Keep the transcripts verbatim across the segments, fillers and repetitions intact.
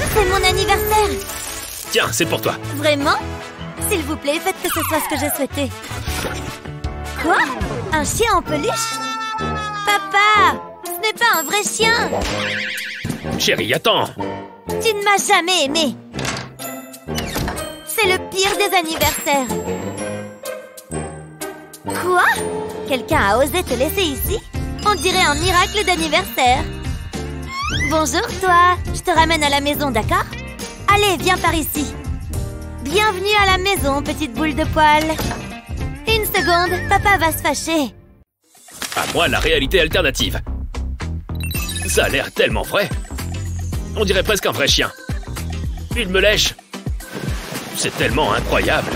C'est mon anniversaire! Tiens, c'est pour toi. Vraiment? S'il vous plaît, faites que ce soit ce que j'ai souhaité. Quoi? Un chien en peluche? Papa! Ce n'est pas un vrai chien! Chérie, attends. Tu ne m'as jamais aimé. C'est le pire des anniversaires. Quoi? Quelqu'un a osé te laisser ici? On dirait un miracle d'anniversaire. Bonjour, toi. Je te ramène à la maison, d'accord? Allez, viens par ici. Bienvenue à la maison, petite boule de poil. Une seconde, papa va se fâcher. À moi, la réalité alternative. Ça a l'air tellement frais. On dirait presque un vrai chien. Il me lèche. C'est tellement incroyable.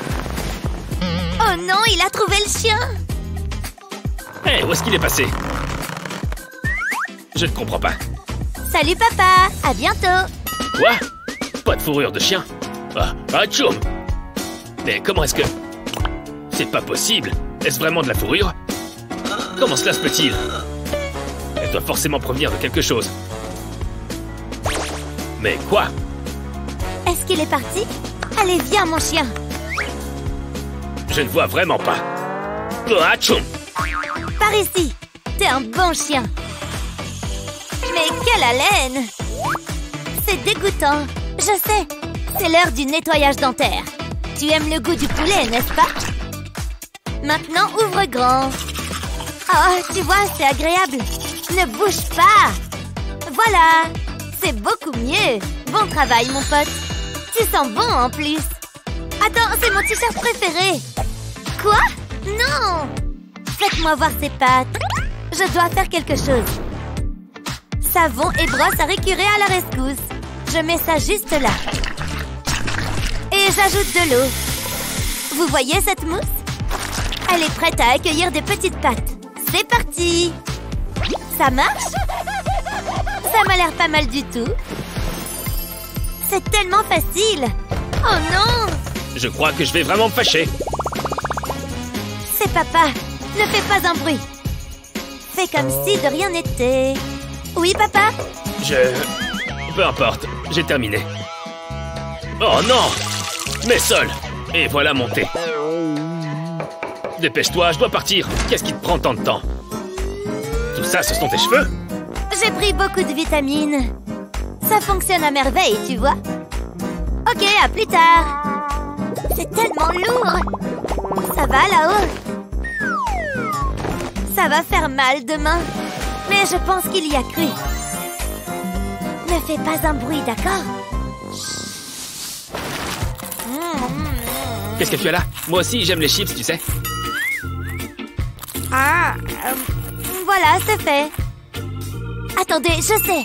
Oh non, il a trouvé le chien. Hé, hey, où est-ce qu'il est passé? Je ne comprends pas. Salut papa, à bientôt. Quoi? Pas de fourrure de chien? Ah, atchoum! Mais comment est-ce que... C'est pas possible. Est-ce vraiment de la fourrure? Comment cela se peut-il? Elle doit forcément provenir de quelque chose. Mais quoi? Est-ce qu'il est parti? Allez, viens, mon chien. Je ne vois vraiment pas. Oh, atchoum! Par ici. T'es un bon chien. Mais quelle haleine! C'est dégoûtant. Je sais. C'est l'heure du nettoyage dentaire. Tu aimes le goût du poulet, n'est-ce pas? Maintenant, ouvre grand. Oh, tu vois, c'est agréable. Ne bouge pas. Voilà. C'est beaucoup mieux. Bon travail, mon pote. Tu sens bon, en plus. Attends, c'est mon t-shirt préféré. Quoi? Non! Faites-moi voir ses pattes. Je dois faire quelque chose. Savon et brosse à récurer à la rescousse. Je mets ça juste là. Et j'ajoute de l'eau. Vous voyez cette mousse? Elle est prête à accueillir des petites pattes. C'est parti! Ça marche? Ça m'a l'air pas mal du tout. C'est tellement facile. Oh non! Je crois que je vais vraiment me fâcher. C'est papa. Ne fais pas un bruit. Fais comme si de rien n'était. Oui, papa? Je... Peu importe, j'ai terminé. Oh non! Mes sols! Et voilà mon thé. Dépêche-toi, je dois partir. Qu'est-ce qui te prend tant de temps? Tout ça, ce sont tes cheveux? J'ai pris beaucoup de vitamines. Ça fonctionne à merveille, tu vois. Ok, à plus tard. C'est tellement lourd. Ça va là-haut? Ça va faire mal demain. Mais je pense qu'il y a cru. Ne fais pas un bruit, d'accord? Qu'est-ce que tu as là? Moi aussi, j'aime les chips, tu sais. Ah, euh, voilà, c'est fait. Attendez, je sais.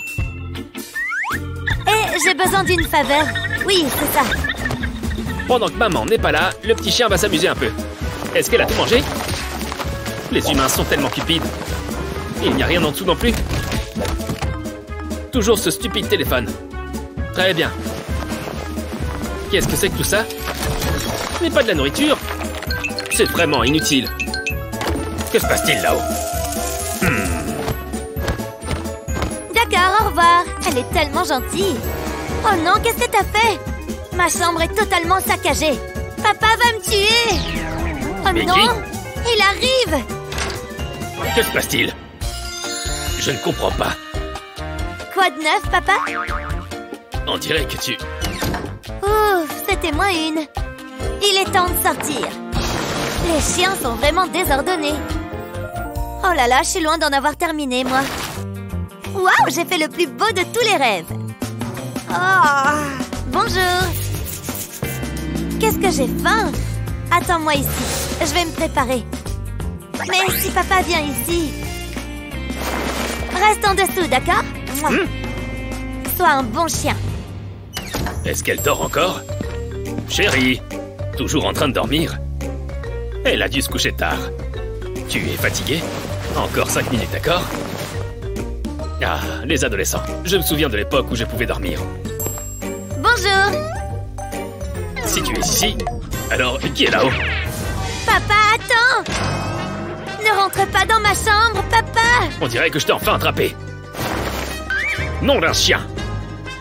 Et j'ai besoin d'une faveur. Oui, c'est ça. Pendant que maman n'est pas là, le petit chien va s'amuser un peu. Est-ce qu'elle a tout mangé? Les humains sont tellement cupides. Il n'y a rien en dessous non plus. Toujours ce stupide téléphone. Très bien. Qu'est-ce que c'est que tout ça? Ce n'est pas de la nourriture. C'est vraiment inutile. Que se passe-t-il là-haut? hmm. D'accord, au revoir. Elle est tellement gentille. Oh non, qu'est-ce que t'as fait? Ma chambre est totalement saccagée. Papa va me tuer. Oh Mais non, qui? il arrive. Que se passe-t-il? Je ne comprends pas. Quoi de neuf, papa? On dirait que tu... Ouf, c'était moins une. Il est temps de sortir. Les chiens sont vraiment désordonnés. Oh là là, je suis loin d'en avoir terminé, moi. Waouh, j'ai fait le plus beau de tous les rêves. Oh, bonjour. Qu'est-ce que j'ai faim? Attends-moi ici, je vais me préparer. Mais si papa vient ici... Reste en dessous, d'accord? Hmm. Sois un bon chien. Est-ce qu'elle dort encore? Chérie, toujours en train de dormir? Elle a dû se coucher tard. Tu es fatiguée? Encore cinq minutes, d'accord? Ah, les adolescents. Je me souviens de l'époque où je pouvais dormir. Bonjour. Si tu es ici, alors qui est là-haut? Papa, attends! Ne rentre pas dans ma chambre, papa! On dirait que je t'ai enfin attrapé. Nom d'un chien!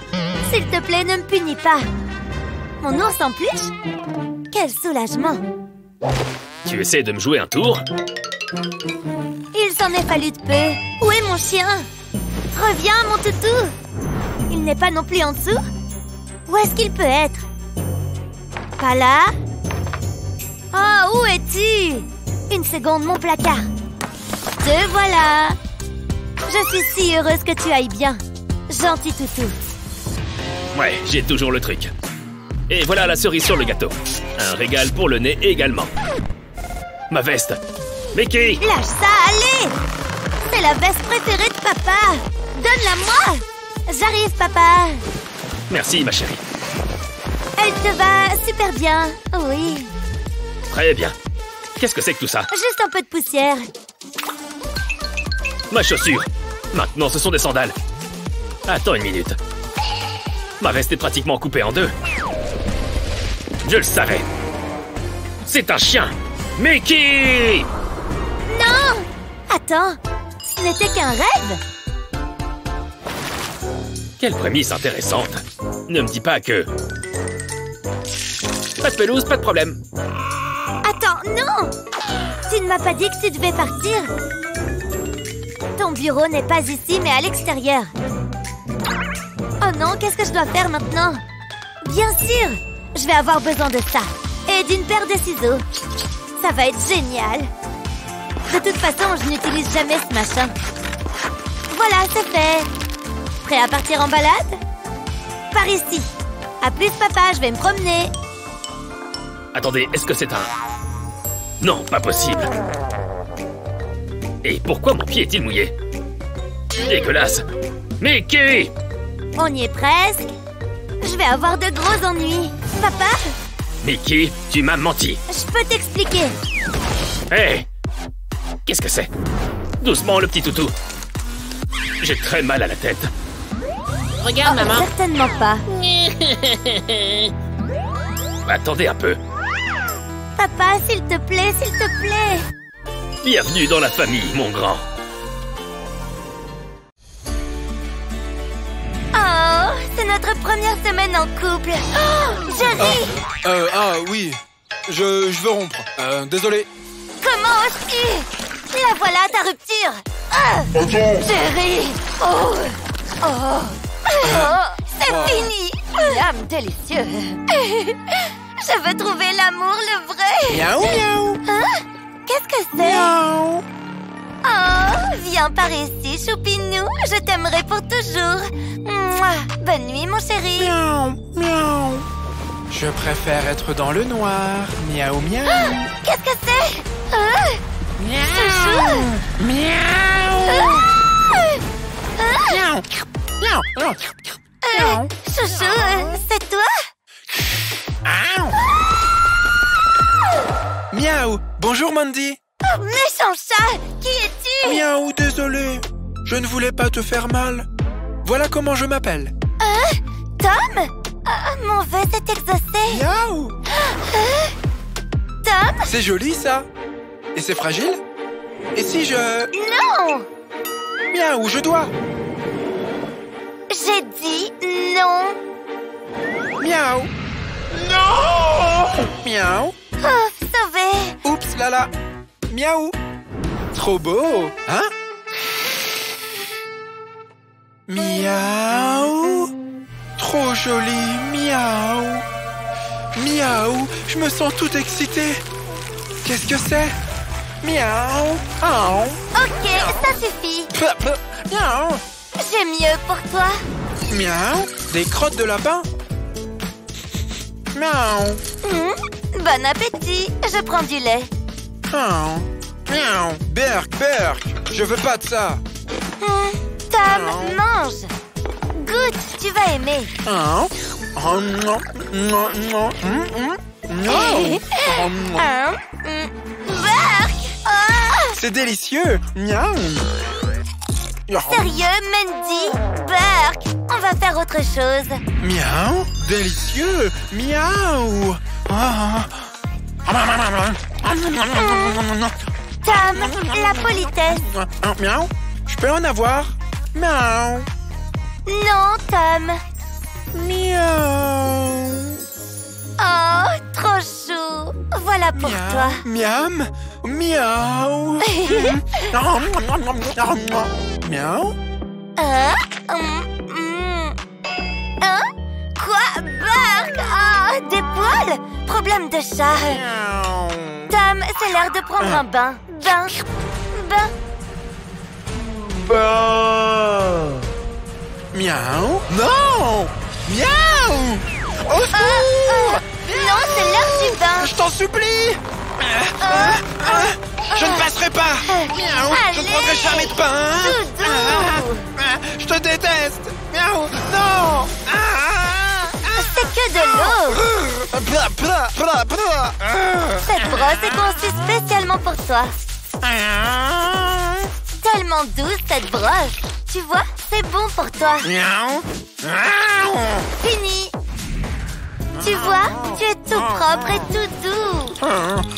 S'il te plaît, ne me punis pas. Mon ours en peluche? Quel soulagement. Tu essaies de me jouer un tour? Il s'en est fallu de peu. Où est mon chien? Reviens, mon toutou. Il n'est pas non plus en dessous? Où est-ce qu'il peut être? Pas là? Oh, où es-tu? Une seconde, mon placard. Te voilà. Je suis si heureuse que tu ailles bien. Gentil toutou. Ouais, j'ai toujours le truc. Et voilà la cerise sur le gâteau. Un régal pour le nez également. Ma veste. Mickey! Lâche ça, allez! C'est la veste préférée de papa. Donne-la-moi. J'arrive, papa. Merci, ma chérie. Elle te va super bien. Oui. Très bien. Qu'est-ce que c'est que tout ça? Juste un peu de poussière. Ma chaussure. Maintenant, ce sont des sandales. Attends une minute. Ma veste est pratiquement coupée en deux. Je le savais. C'est un chien. Mickey! Non! Attends, ce n'était qu'un rêve. Quelle prémisse intéressante. Ne me dis pas que... Pas de pelouse, pas de problème. Attends, non! Tu ne m'as pas dit que tu devais partir. Ton bureau n'est pas ici, mais à l'extérieur. Oh non, qu'est-ce que je dois faire maintenant? Bien sûr! Je vais avoir besoin de ça. Et d'une paire de ciseaux. Ça va être génial. De toute façon, je n'utilise jamais ce machin. Voilà, c'est fait. Prêt à partir en balade? Par ici. À plus, papa, je vais me promener. Attendez, est-ce que c'est un... Non, pas possible. Et pourquoi mon pied est-il mouillé? Dégueulasse. Mickey! On y est presque. Je vais avoir de gros ennuis. Papa? Mickey, tu m'as menti. Je peux t'expliquer. Hé! Hey! Qu'est-ce que c'est? Doucement, le petit toutou. J'ai très mal à la tête. Regarde, Oh, maman. certainement pas. Attendez un peu. Papa, s'il te plaît, s'il te plaît. Bienvenue dans la famille, mon grand. Oh, c'est notre première semaine en couple. Oh, Jerry! Ah, euh, ah oui, je, je veux rompre. Euh, désolé. Comment oses-tu? La voilà, ta rupture. Ah, Jerry! Oh, oh, oh, c'est Oh. fini. Miam, délicieux. Je veux trouver l'amour, le vrai. Miaou, miaou. Hein? Qu'est-ce que c'est? Miaou. Oh, viens par ici, choupinou. Je t'aimerai pour toujours. Mouah. Bonne nuit, mon chéri. Miaou, miaou. Je préfère être dans le noir. Miaou, miaou. Qu'est-ce que c'est? Ah, Miaou. Miaou. ah, Miaou. Miaou. Miaou. euh, chouchou, euh, c'est toi? Miaou. Miaou. Bonjour, Mandy. Oh, méchant chat! Qui es-tu? Miaou, désolé. Je ne voulais pas te faire mal. Voilà comment je m'appelle. Tom? Ah, mon vœu s'est exaucé. Miaou. Tom? C'est joli, ça. Et c'est fragile. Et si je... Non! Miaou, je dois. J'ai dit non. Miaou. Non. Miaou. Oh, sauvé. Oups, là là. Miaou. Trop beau, hein? Miaou. Trop joli, miaou. Miaou, je me sens tout excité. Qu'est-ce que c'est? Miaou. Oh. Ok, ça suffit. Miaou. J'ai mieux pour toi. Miaou. Des crottes de lapin? Miaou. Hmm, bon appétit. Je prends du lait. Oh. Miaou. Berk, Berk. Je veux pas de ça. Hmm, Tom, mange. Goûte, tu vas aimer. Oh. Oh, non. Non, non. Hum, hum. Non. Oh, non. Hein? Hmm, Bark! Ah! C'est délicieux. Miaou. Sérieux, Mandy? Bark! On va faire autre chose. Miaou. Délicieux. Miaou. Ah. Tom, la politesse. Ah, miaou. Je peux en avoir? Miaou. Non, Tom. ça pour Miam, toi. miam, miaou. Miaou. Hein? Hum, hum. Hein? Quoi? Burk? Oh, des poils? Problème de chat. Miaou. Tom, c'est l'heure de prendre un bain. Bain. Bain. Bah. Miaou. Non. Miaou. Au secours. Ah, non, c'est l'heure du bain. Je t'en supplie. Je ne passerai pas. Miaou. Je ne prendrai jamais de bain. Doudou. Je te déteste. Miaou. Non. C'est que de l'eau. Cette brosse est conçue spécialement pour toi. Tellement douce cette brosse. Tu vois, c'est bon pour toi. Miaou. Fini. Tu vois, tu es tout propre et tout doux.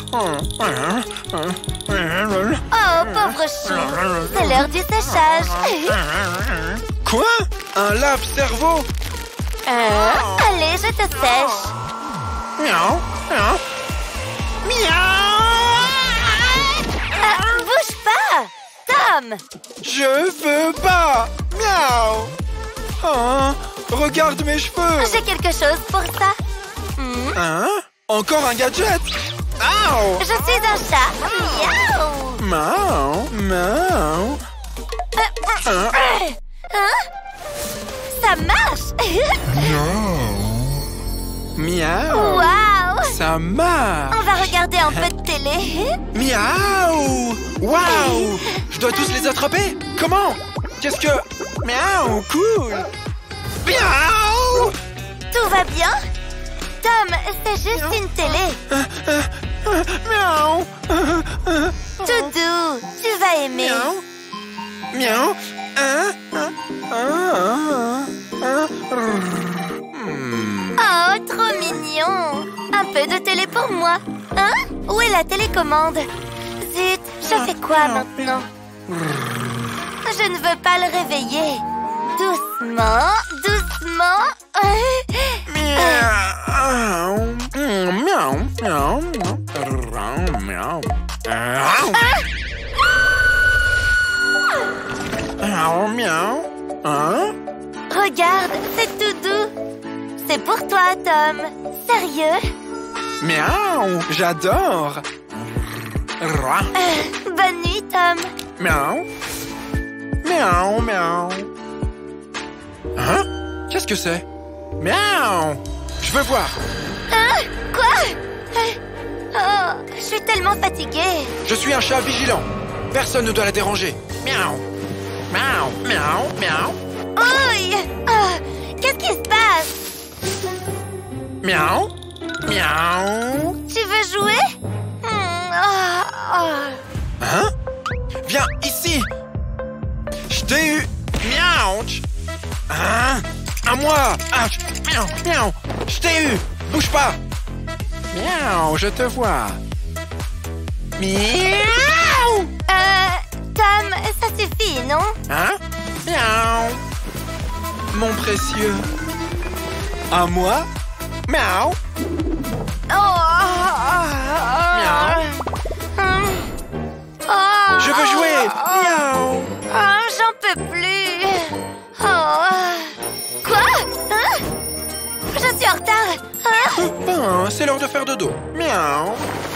Oh, pauvre chou. C'est l'heure du séchage. Quoi? Un lave-cerveau? Hein? Allez, je te sèche. Miaou. Miaou. Miaou. Ah, bouge pas. Tom. Je veux pas. Miaou. Oh, regarde mes cheveux. J'ai quelque chose pour ça. Hmm, Hein? Encore un gadget? Miaou. Je suis un chat. Miaou. Miaou. Miaou. Hein? Hein? Ça marche. Miaou. Waouh. Ça marche. On va regarder un peu de télé. Miaou. Waouh. Je dois tous les attraper. Comment? Qu'est-ce que... Miaou. Cool. Miaou. Tout va bien? Tom, c'est juste une télé. Miaou. Tout doux. Tu vas aimer. Miaou. Miaou. Hein? Hein? Hein? Hein? Hmm. Oh, trop mignon. Un peu de télé pour moi. Hein? Où est la télécommande? Zut, je fais quoi maintenant? Je ne veux pas le réveiller. Doucement, doucement. Miaou. Miaou. Miaou. Miaou. Miaou. Miaou. Hein? Regarde, c'est tout doux. C'est pour toi, Tom. Sérieux? Miaou. J'adore. Euh, bonne nuit, Tom. Miaou. Miaou. Miaou. Hein? Qu'est-ce que c'est? Miaou. Je veux voir. Hein? Quoi? Euh, Oh, je suis tellement fatiguée. Je suis un chat vigilant. Personne ne doit la déranger. Miaou. Miaou. Miaou. Miaou. Oui. Oh, qu'est-ce qui se passe? Miaou. Miaou. Tu veux jouer? Hmm, oh, oh. Hein? Viens ici. Je t'ai eu. Miaou. Hein? À moi. Ah, miaou. Miaou. Je t'ai eu. Bouge pas. Miaou, je te vois. Miaou. Euh, Tom, ça suffit, non? Hein? Miaou. Mon précieux. À moi? Miaou. Oh, Miaou. Hum. Oh, Je veux jouer. oh, Miaou. oh, j'en peux plus. Oh. Quoi? Hein? Je suis en retard. Hein? Ben, c'est l'heure de faire dodo. Miaou.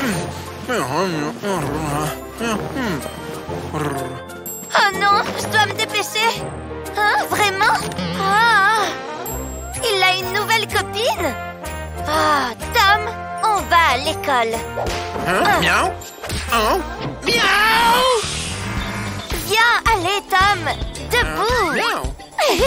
Oh non, je dois me dépêcher. Hein? Vraiment? Ah. Il a une nouvelle copine? Ah, Tom, on va à l'école. Hein? Miaou. Hein? Miaou. Viens, allez, Tom. Debout. Miaou.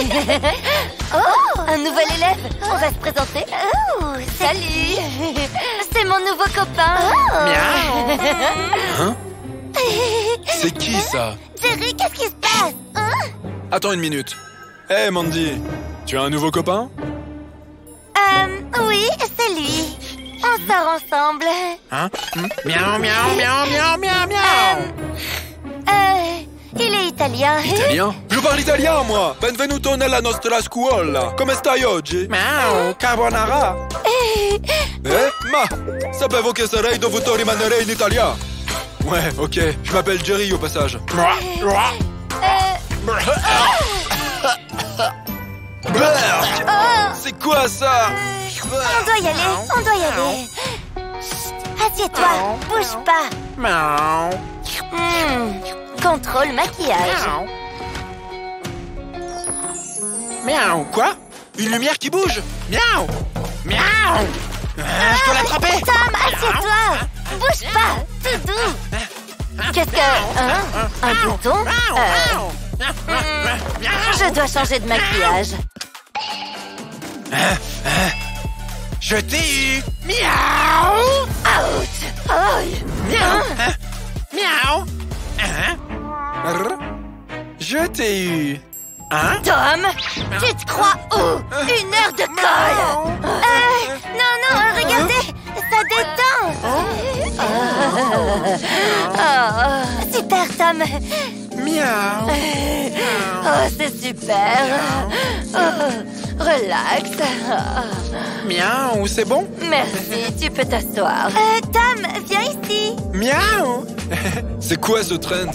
Oh, un nouvel élève. On va se présenter. Oh, salut. C'est mon nouveau copain. Oh. Miaou. Hein? C'est qui ça? Jerry, qu'est-ce qui se passe? Hein? Attends une minute. Hé hey, Mandy, tu as un nouveau copain? Euh, oui, c'est lui. On sort ensemble. Hein? Miaou, miaou, miaou, miaou, miaou, miaou. Euh, euh, il est italien. Italien? Je parle italien, moi. Benvenuto nella nostra scuola. Come stai oggi? Miaou, carbonara. Eh, ma sapevo che sarei dovuto rimanere in Italia. Ouais, ok, je m'appelle Jerry au passage. C'est quoi ça? On doit y aller, on doit y aller. Assieds-toi, bouge pas. Hmm, contrôle maquillage. Miaou. Quoi? Une lumière qui bouge? Miaou. Miaou. Ah, je dois l'attraper. Tom, assieds-toi. Bouge pas, tout doux. Qu'est-ce que... Hein? Un bouton? euh... Je dois changer de maquillage. Je t'ai eu. Miaou. Ouch. Aïe. Miaou. Miaou. Je t'ai eu. Hein? Tom, tu te crois où? Une heure de colle. Euh, non, non, regardez, ça détend. Oh, super, Tom. Miaou. Oh, c'est super. Oh, relax. Miaou, c'est bon? Merci, tu peux t'asseoir. Euh, Tom, viens ici. Miaou. C'est quoi ce trend?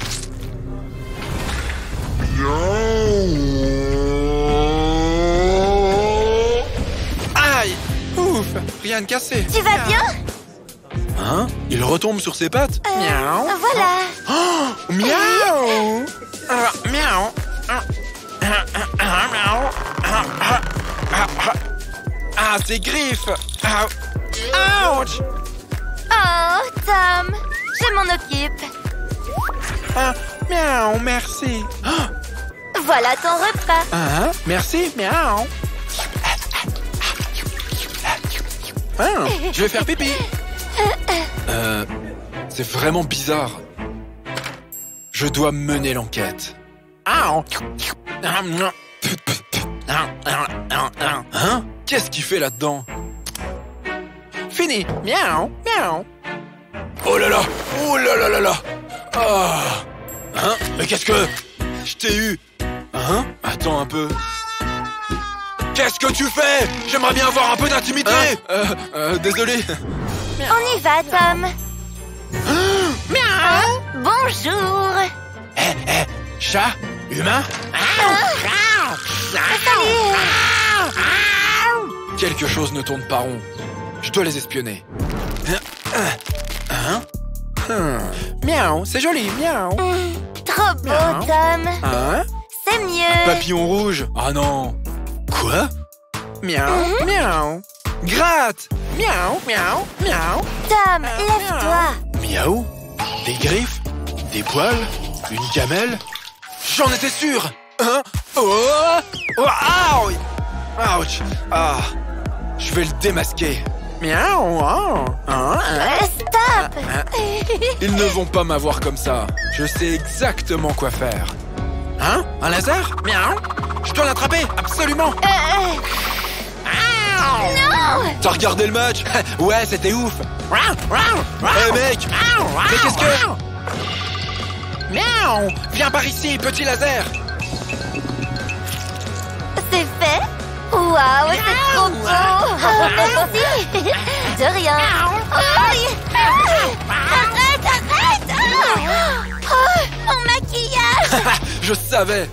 Aïe! Ouf! Rien de cassé. Tu vas bien? Hein? Il retombe sur ses pattes? Euh, Miaou! Voilà. Oh, miaou! Ah, miaou! Ah, ses griffes! Ah, ouch! Oh, Tom, je m'en occupe. Ah, miaou, merci. Ah, Voilà ton repas. hein? Merci, miaou. Ah, je vais faire pipi. Euh, c'est vraiment bizarre. Je dois mener l'enquête. Hein? Qu'est-ce qu'il fait là-dedans? Fini. Miaou, miaou. Oh là là. Oh là là là là. Ah. Hein? Mais qu'est-ce que... Je t'ai eu. Hein? Attends un peu. Qu'est-ce que tu fais? J'aimerais bien avoir un peu d'intimité. Hein? euh, euh, désolé. On y va, Tom. Miaou. Bonjour. Eh, eh, chat? Humain? Salut. Quelque chose ne tourne pas rond. Je dois les espionner. Hein? Hein? Miaou, c'est joli, miaou. Hum, trop beau, Miaou. Tom. Hein? C'est mieux. Papillon rouge? Ah non. Quoi? Miaou, miaou. Gratte! Miaou, miaou, miaou. Tom, lève-toi. Miaou? Des griffes? Des poils? Une gamelle? J'en étais sûr! Hein? Oh! Oh! Aouh! Ouch! Ah! Je vais le démasquer. Miaou! Oh. Hein? Euh, stop. Ils ne vont pas m'avoir comme ça. Je sais exactement quoi faire. Hein? Un laser? Miaou! Je dois l'attraper! Absolument! Euh, non. T'as regardé le match? Ouais, c'était ouf! Hé mec! Mais qu'est-ce que... Miaou! Viens par ici, petit laser! C'est fait. Waouh, c'est trop beau. Oh, merci. De rien. Aïe. Arrête, arrête. Oh, mon maquillage. Je savais!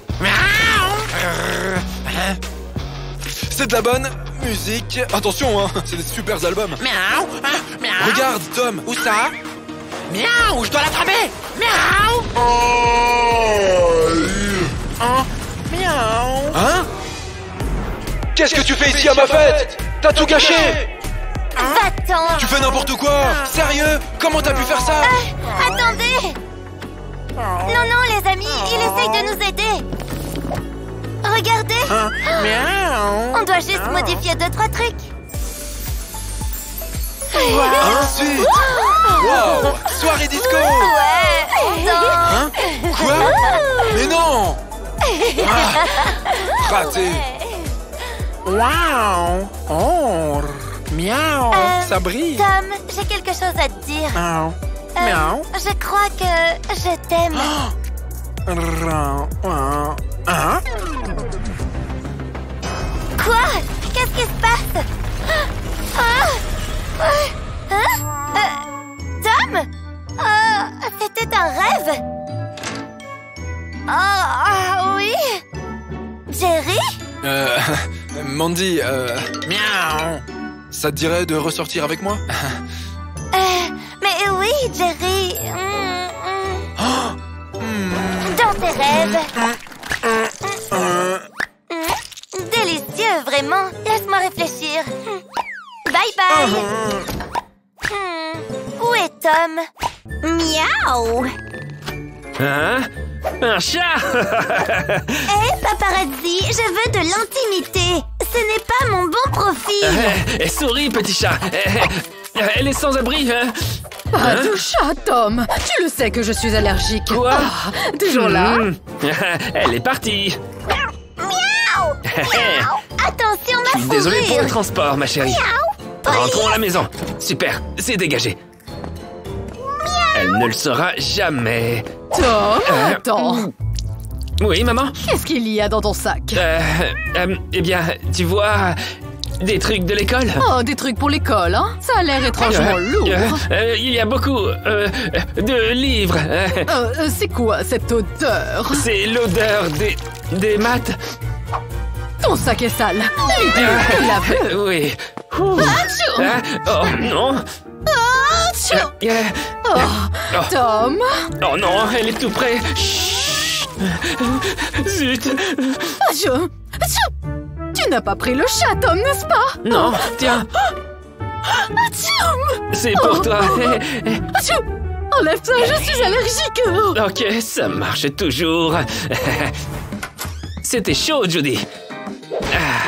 C'est de la bonne musique. Attention, hein, c'est des super albums. Miaou, ah, miaou. Regarde, Tom. Où ça? Miaou, je dois l'attraper. Miaou. Hein? Miaou. Hein? Qu'est-ce que tu fais ici à ma fête? T'as tout gâché! Va-t'en. Tu fais n'importe quoi! Sérieux? Comment t'as pu faire ça? Euh, attendez. Non, non, les amis, il essaye de nous aider. Regardez. Hein? Miaou. On doit juste modifier deux, trois trucs. Ensuite! Wow! Soirée disco! Ouais, attends. Hein? Quoi? Mais non! Ah, raté! Waouh! Oh! Miaou! Euh, Ça brille! Tom, j'ai quelque chose à te dire. Miaou! Euh, Miaou! Je crois que je t'aime. Hein? Quoi? Qu'est-ce qui se passe? Oh, Mandy, euh... Miaou. ça te dirait de ressortir avec moi? Euh, mais oui, Jerry. Mm, mm. Dans tes rêves. Mm. Délicieux, vraiment. Laisse-moi réfléchir. Bye bye. Hmm. Où est Tom? Miaou. Hein? Un chat? Hé, paparazzi, je veux de l'intimité. Ce n'est pas mon bon profil. Eh, souris, petit chat. Eh, Elle est sans abri, hein? Pas Hein? de chat, Tom. Tu le sais que je suis allergique. Quoi? Ah, toujours là. Hmm. Elle est partie. Miaou. Attention, ma Je suis désolé pour le fourrure. transport, ma chérie. Rentrons à la maison. Super, c'est dégagé. Elle ne le saura jamais. Tom, Euh, attends. Oui, maman? Qu'est-ce qu'il y a dans ton sac? Euh, euh, eh bien, tu vois, des trucs de l'école. Oh, des trucs pour l'école, hein? Ça a l'air étrangement Euh, lourd. euh, euh, il y a beaucoup euh, de livres. Euh, Euh, euh, c'est quoi cette odeur? C'est l'odeur des, des maths. Ton sac est sale. Limite, lave. Euh, oui. Ouh. Achou. Hein? Oh non. Achou. Euh, euh, Oh, oh. Tom. Oh non, elle est tout près. Chut. Zut. Achou. Achou. Tu n'as pas pris le chat, Tom, n'est-ce pas? Non, tiens, Achou. c'est pour toi. Achou. Enlève ça, je suis allergique. Ok, ça marche toujours. C'était chaud, Judy. Ah.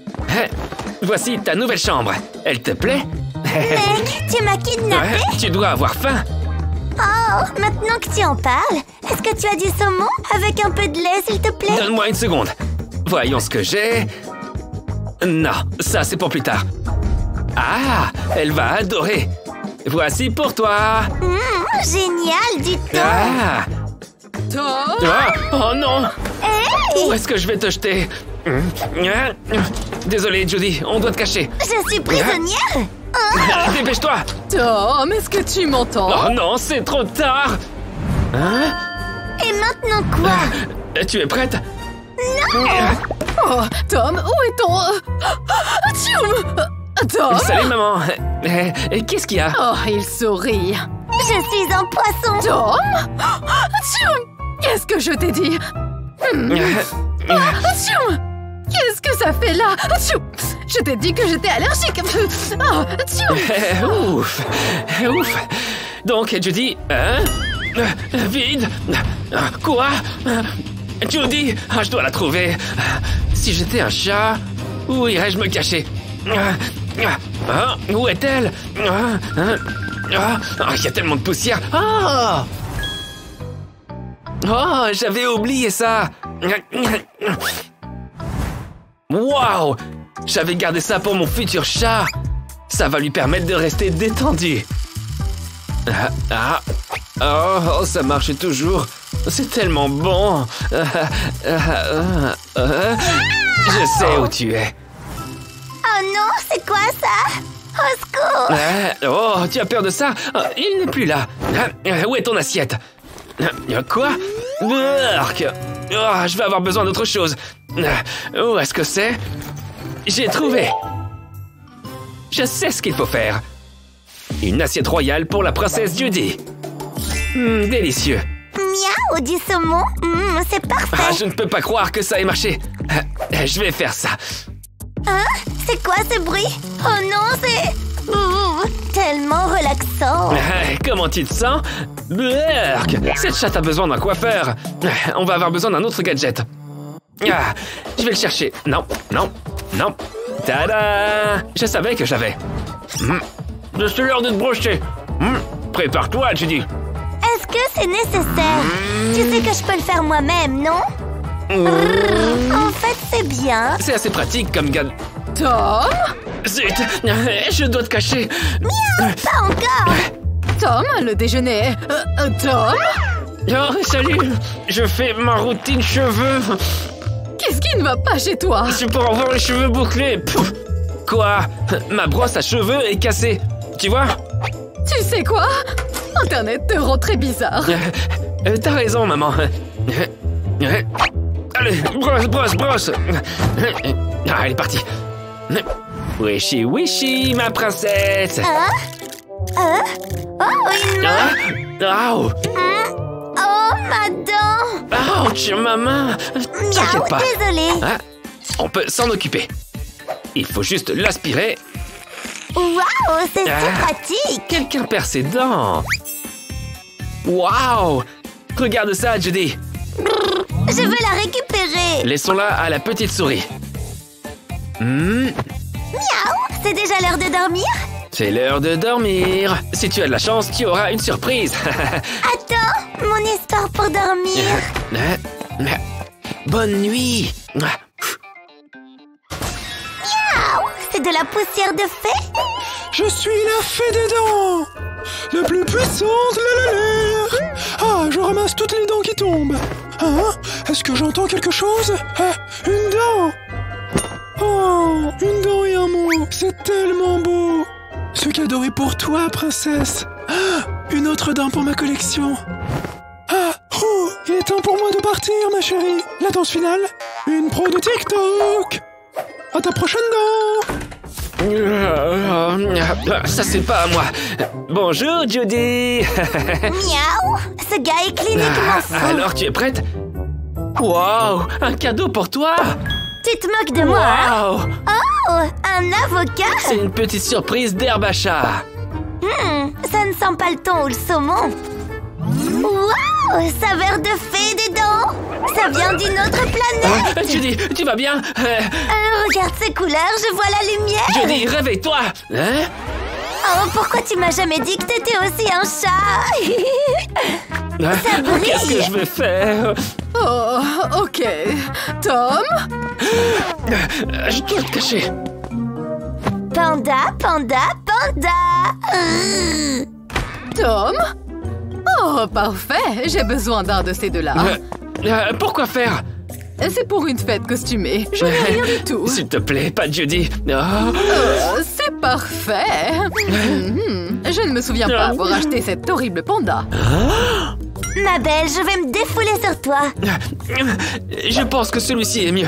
Voici ta nouvelle chambre. Elle te plaît? Mec, tu m'as kidnappé. Ouais, tu dois avoir faim. Oh, maintenant que tu en parles, est-ce que tu as du saumon avec un peu de lait, s'il te plaît? Donne-moi une seconde. Voyons ce que j'ai. Non, ça c'est pour plus tard. Ah, elle va adorer. Voici pour toi. Mmh, génial, du thon. Ah, Tom. ah, oh non. Hey, Où est-ce que je vais te jeter? Désolé, Judy, on doit te cacher. je suis prisonnière. Dépêche-toi. Tom, est-ce que tu m'entends? Oh non, c'est trop tard. Hein? Et maintenant quoi? Euh, Tu es prête? Oh, Tom, où est ton... Achou. Tom. Salut, maman. Euh, euh, Qu'est-ce qu'il y a? Oh, il sourit. Je suis un poisson. Tom. Achou. Qu'est-ce que je t'ai dit? Euh, Achou. Qu'est-ce que ça fait là? Achou. Je t'ai dit que j'étais allergique. Oh, achou. euh, Ouf. Ouf. Donc, Judy... Hein? Euh, Vide? Euh, Quoi? Euh, Judy? Ah, je dois la trouver. Si j'étais un chat, où irais-je me cacher? Ah, ah, où est-elle? Ah, ah, ah, ah, il y a tellement de poussière. Ah! Oh, j'avais oublié ça. Waouh! J'avais gardé ça pour mon futur chat. Ça va lui permettre de rester détendu. Ah, ah. Oh, oh, ça marche toujours. C'est tellement bon. Ah, ah, ah, ah. Je sais où tu es. Oh non, c'est quoi ça? Au secours. Ah, oh, tu as peur de ça? Ah, il n'est plus là. Ah, où est ton assiette? Ah, quoi? Urk. Oh, je vais avoir besoin d'autre chose. Ah, où est-ce que c'est? J'ai trouvé. Je sais ce qu'il faut faire. Une assiette royale pour la princesse Judy. Hum, délicieux. Miaou, du saumon. Mmh, c'est Ah, parfait. je ne peux pas croire que ça ait marché. Ah, je vais faire ça. Hein? C'est quoi ce bruit? Oh non, c'est... Ouh, tellement relaxant. Ah, comment tu te sens? Burk. Cette chatte a besoin d'un coiffeur. Ah, on va avoir besoin d'un autre gadget. Ah, je vais le chercher. Non, non, non. Tada! Je savais que j'avais. Hmm. Je suis l'heure de te brocher. Hmm. Prépare-toi, Judy. Est-ce que c'est nécessaire? Tu sais que je peux le faire moi-même, non? En fait, c'est bien. C'est assez pratique comme gad... Tom. Zut! Je dois te cacher. Pas encore. Tom, le déjeuner. Euh, euh, Tom. Oh, salut! Je fais ma routine cheveux. Qu'est-ce qui ne va pas chez toi? C'est pour avoir les cheveux bouclés. Pouf. Quoi? Ma brosse à cheveux est cassée. Tu vois? Tu sais quoi? Internet te rend très bizarre. Euh, euh, T'as raison, maman. Allez, brosse, brosse, brosse. Ah, elle est partie. Wishy wishy, ma princesse. Hein? Hein? Oh, une main. Ah, oh. Oh, ma dent. Ouch, ma main. Miaou, T'inquiète pas. désolée. Hein? On peut s'en occuper. Il faut juste l'aspirer. Waouh, c'est Ah. si pratique. Quelqu'un perd ses dents. Waouh! Regarde ça, Judy. Je veux la récupérer. Laissons-la à la petite souris. Hmm, Miaou, c'est déjà l'heure de dormir? c'est l'heure de dormir. Si tu as de la chance, tu auras une surprise. Attends, mon espoir pour dormir. Bonne nuit. C'est de la poussière de fée? Je suis la fée des dents, la plus puissante, la la la. Ah, je ramasse toutes les dents qui tombent. Hein? Est-ce que j'entends quelque chose? Ah, une dent. Oh, une dent et un mot. C'est tellement beau. Ce cadeau est pour toi, princesse. Ah, une autre dent pour ma collection. Ah, oh, il est temps pour moi de partir, ma chérie. La danse finale, une pro de TikTok. À ta prochaine dent. Ça, c'est pas à moi. Bonjour, Judy. Miaou, ce gars est cliniquement fou. Alors, tu es prête? Wow, un cadeau pour toi. Tu te moques de moi, hein? Wow, Oh, un avocat? c'est une petite surprise d'herbe à chat. Hmm, ça ne sent pas le thon ou le saumon. Waouh, saveur de fée des dents. Ça vient d'une autre planète. Euh, Judy, tu vas bien? Euh, Euh, regarde ces couleurs, je vois la lumière. Judy, réveille-toi. Hein? Oh, pourquoi tu m'as jamais dit que t'étais aussi un chat? Ça brille. Qu'est-ce que je vais faire? Oh, ok. Tom? Euh, Je dois le cacher. Panda, panda, panda. Rrr. Tom? Oh, parfait. J'ai besoin d'un de ces deux-là. Euh, euh, pourquoi faire? C'est pour une fête costumée. Je n'ai rien du tout. S'il te plaît, pas Judy. Oh. Oh, c'est parfait. Mhm. Je ne me souviens pas avoir acheté cet horrible panda. Ma belle, je vais me défouler sur toi. Je pense que celui-ci est mieux.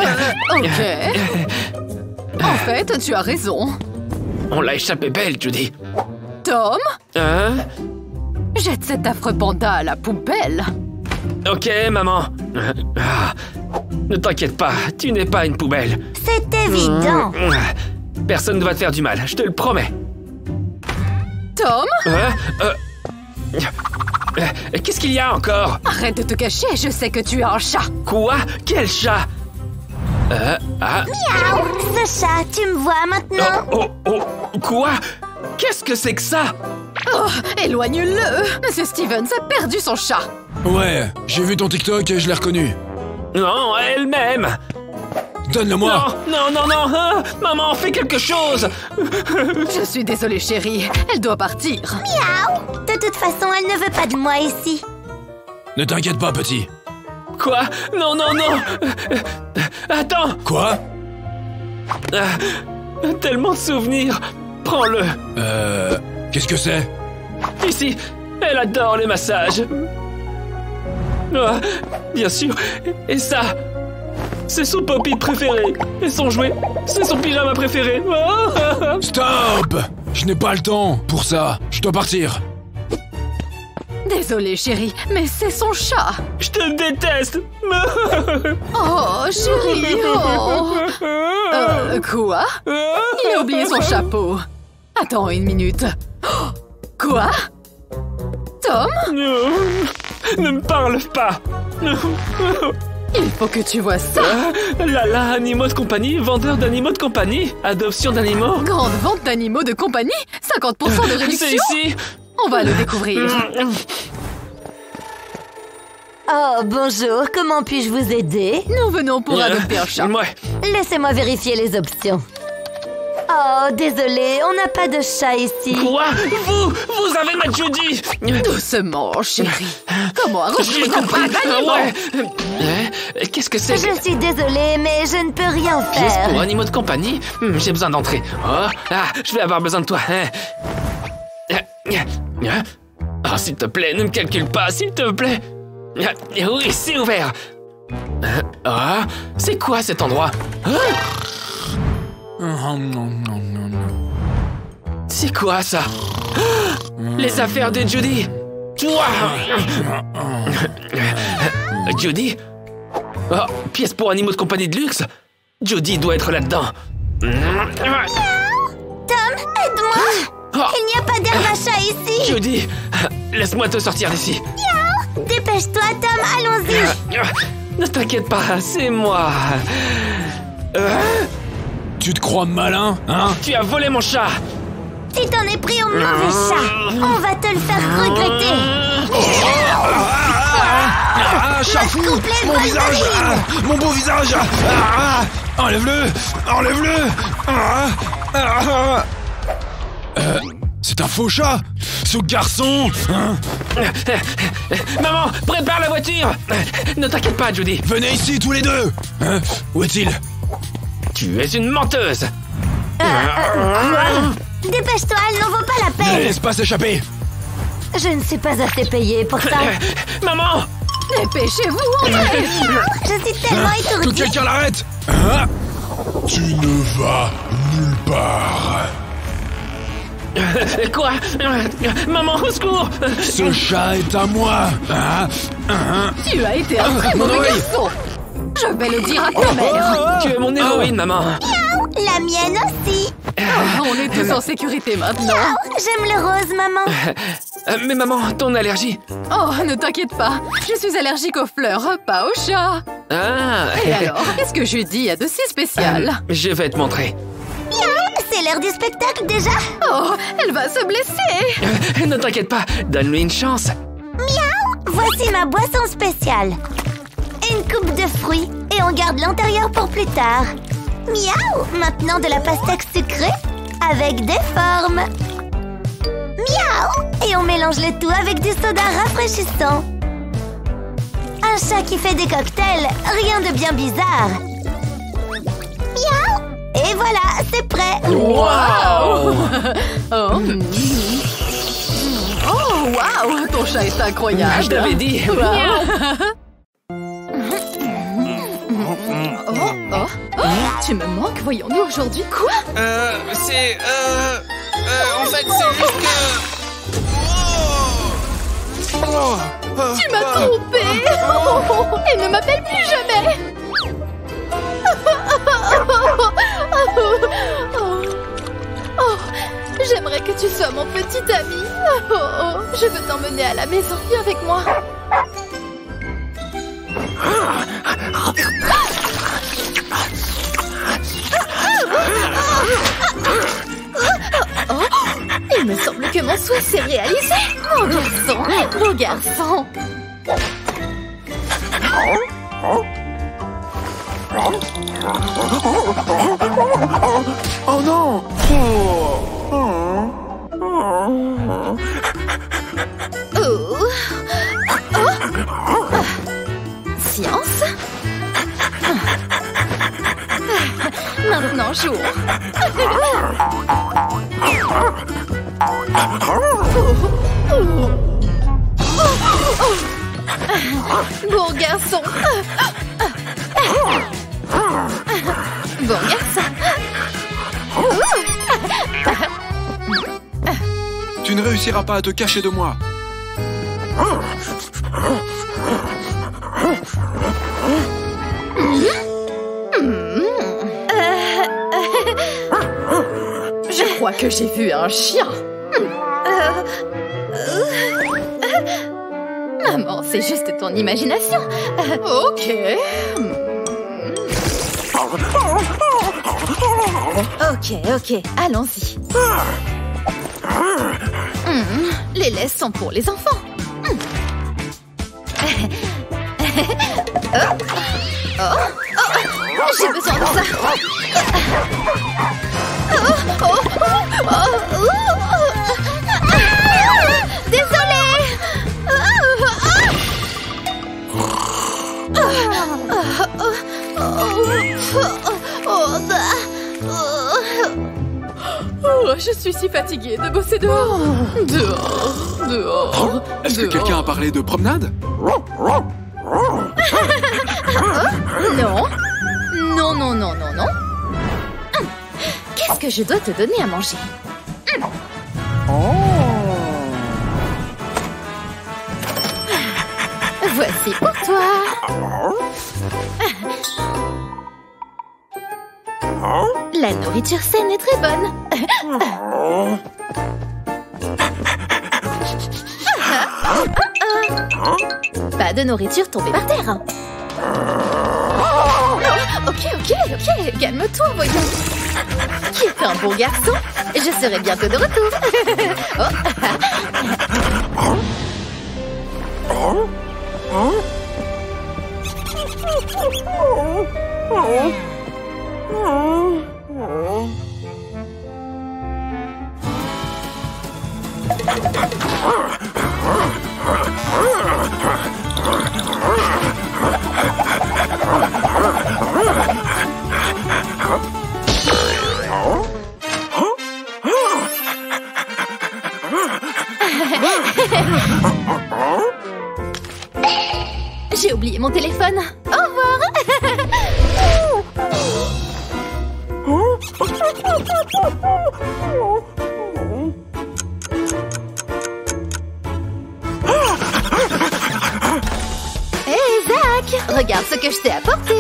Ok. En fait, tu as raison. On l'a échappé belle, Judy. Tom, Hein? jette cet affreux panda à la poubelle. Ok, maman. Ah, ne t'inquiète pas, tu n'es pas une poubelle. C'est évident. Personne ne va te faire du mal, je te le promets. Tom, Hein? Euh, euh, Qu'est-ce qu'il y a encore? arrête de te cacher, je sais que tu es un chat. Quoi? Quel chat? Euh, ah, Miaou, ce chat, tu me vois maintenant? oh, oh, oh, quoi? Qu'est-ce que c'est que ça? Oh, éloigne-le. Monsieur Stevens a perdu son chat. Ouais, j'ai vu ton TikTok et je l'ai reconnu. Non, elle-même. Donne-le-moi. Non, non, non, non, hein? Maman, fais quelque chose. Je suis désolée, chérie. Elle doit partir. Miaou. De toute façon, elle ne veut pas de moi ici. Ne t'inquiète pas, petit. Quoi? Non, non, non. Attends. Quoi? Ah, tellement de souvenirs. Prends-le. Euh... Qu'est-ce que c'est? Ici, elle adore les massages. Ah, bien sûr. Et ça, c'est son poppy préféré. Et son jouet, c'est son pyjama préféré. Ah. Stop! Je n'ai pas le temps pour ça. Je dois partir. Désolée, chérie, mais c'est son chat. Je te déteste. Oh, chérie. Oh. Euh, quoi? Il a oublié son chapeau. Attends une minute. Oh, quoi? Tom? Ne me parle pas. Il faut que tu vois ça. Là là, animaux de compagnie, vendeur d'animaux de compagnie, adoption d'animaux. Grande vente d'animaux de compagnie, cinquante pour cent de réduction. C'est ici. On va le découvrir. Oh, bonjour, comment puis-je vous aider? Nous venons pour adopter un chat. Ouais. Laissez-moi vérifier les options. Oh, désolé, on n'a pas de chat ici. Quoi? Vous, vous avez ma Judy. Doucement, chérie. Comment refuser pas d'animaux? Ouais. Euh, Qu'est-ce que c'est? Je suis désolée, mais je ne peux rien Pièce pour faire. animaux de compagnie? Hmm, J'ai besoin d'entrer. Oh, ah, je vais avoir besoin de toi. Hein. Hein? Oh, s'il te plaît, ne me calcule pas, s'il te plaît. Ah, oui, c'est ouvert. Hein? Ah, c'est quoi cet endroit? Hein? C'est quoi ça? Les affaires de Judy. Toi. Judy? Oh, pièce pour animaux de compagnie de luxe. Judy doit être là-dedans. Tom, aide-moi. Oh. Il n'y a pas d'herbe à chat ici. Judy, laisse-moi te sortir d'ici. Miaou. Dépêche-toi, Tom, allons-y. Ne t'inquiète pas, c'est moi. Euh, Tu te crois malin, hein? tu as volé mon chat. Tu t'en es pris au mauvais chat. On va te le faire regretter. Ah, chat fou! couplet Mon Wolverine. visage! Ah, mon beau visage! Ah, enlève-le! Enlève-le! Ah, ah, euh, c'est un faux chat! Ce garçon! Hein? Maman, prépare la voiture. Ne t'inquiète pas, Judy. Venez ici tous les deux! Hein? Où est-il? Tu es une menteuse. Dépêche-toi, elle n'en vaut pas la Ne peine. laisse pas s'échapper! Je ne suis pas assez payée pour ça. Maman. Dépêchez-vous, entrez. Je suis tellement Hein? Que étourdie. quelqu'un l'arrête! Hein? Tu ne vas nulle part! Quoi? Maman, au secours. Ce chat est à moi! Hein? Hein? Tu as été un très mauvais Oui. garçon. Je vais le dire à ta mère. Tu es mon héroïne, maman. La mienne aussi. Ah, on est tous en sécurité maintenant. J'aime le rose, maman. Euh, Mais maman, ton allergie. Oh, ne t'inquiète pas. Je suis allergique aux fleurs, pas aux chats. Ah. Et alors, qu'est-ce que Judy a de si spécial? Je vais te montrer. C'est l'heure du spectacle déjà. Oh, elle va se blesser. Ne t'inquiète pas, donne-lui une chance. Voici ma boisson spéciale. Une coupe de fruits et on garde l'intérieur pour plus tard. Miaou! Maintenant de la pastèque sucrée avec des formes. Miaou! Et on mélange le tout avec du soda rafraîchissant. Un chat qui fait des cocktails, rien de bien bizarre. Miaou! Et voilà, c'est prêt. Wow. Oh, mm. Oh, waouh, ton chat est incroyable. Je t'avais dit. Wow. Oh, oh, oh, tu me manques, voyons-nous aujourd'hui. Quoi? Euh, c'est... Euh... euh en fait, c'est juste que... Oh. Oh. Oh. Tu m'as trompé. Oh, et ne m'appelle plus jamais. Oh, j'aimerais que tu sois mon petit ami. Oh, oh, je veux t'emmener à la maison. Viens avec moi. Oh, il me semble que mon souhait s'est réalisé. Mon garçon, mon garçon. Oh non! Oh. Oh. Science. Maintenant, jouons. Bon garçon. Bon garçon. Tu ne réussiras pas à te cacher de moi. Je crois que j'ai vu un chien. Maman, c'est juste ton imagination. Ok. Ok, ok, allons-y. Hmm, les laisses sont pour les enfants. Hmm. Oh, oh, oh, j'ai besoin de ça. Oh, oh, oh, oh, oh. Ah, désolée. Oh, oh, je suis si fatiguée de bosser dehors. Dehors, dehors. Est-ce que quelqu'un a parlé de promenade? Non. Non, non, non, non, non. que je dois te donner à manger. Mmh. Voici pour toi. La nourriture saine est très bonne. Pas de nourriture tombée par terre. Oh, ok, ok, ok, calme-toi, voyons. Qui est un bon garçon? Je serai bientôt de retour. J'ai oublié mon téléphone. Au revoir. Hé, hey, Zach, regarde ce que je t'ai apporté.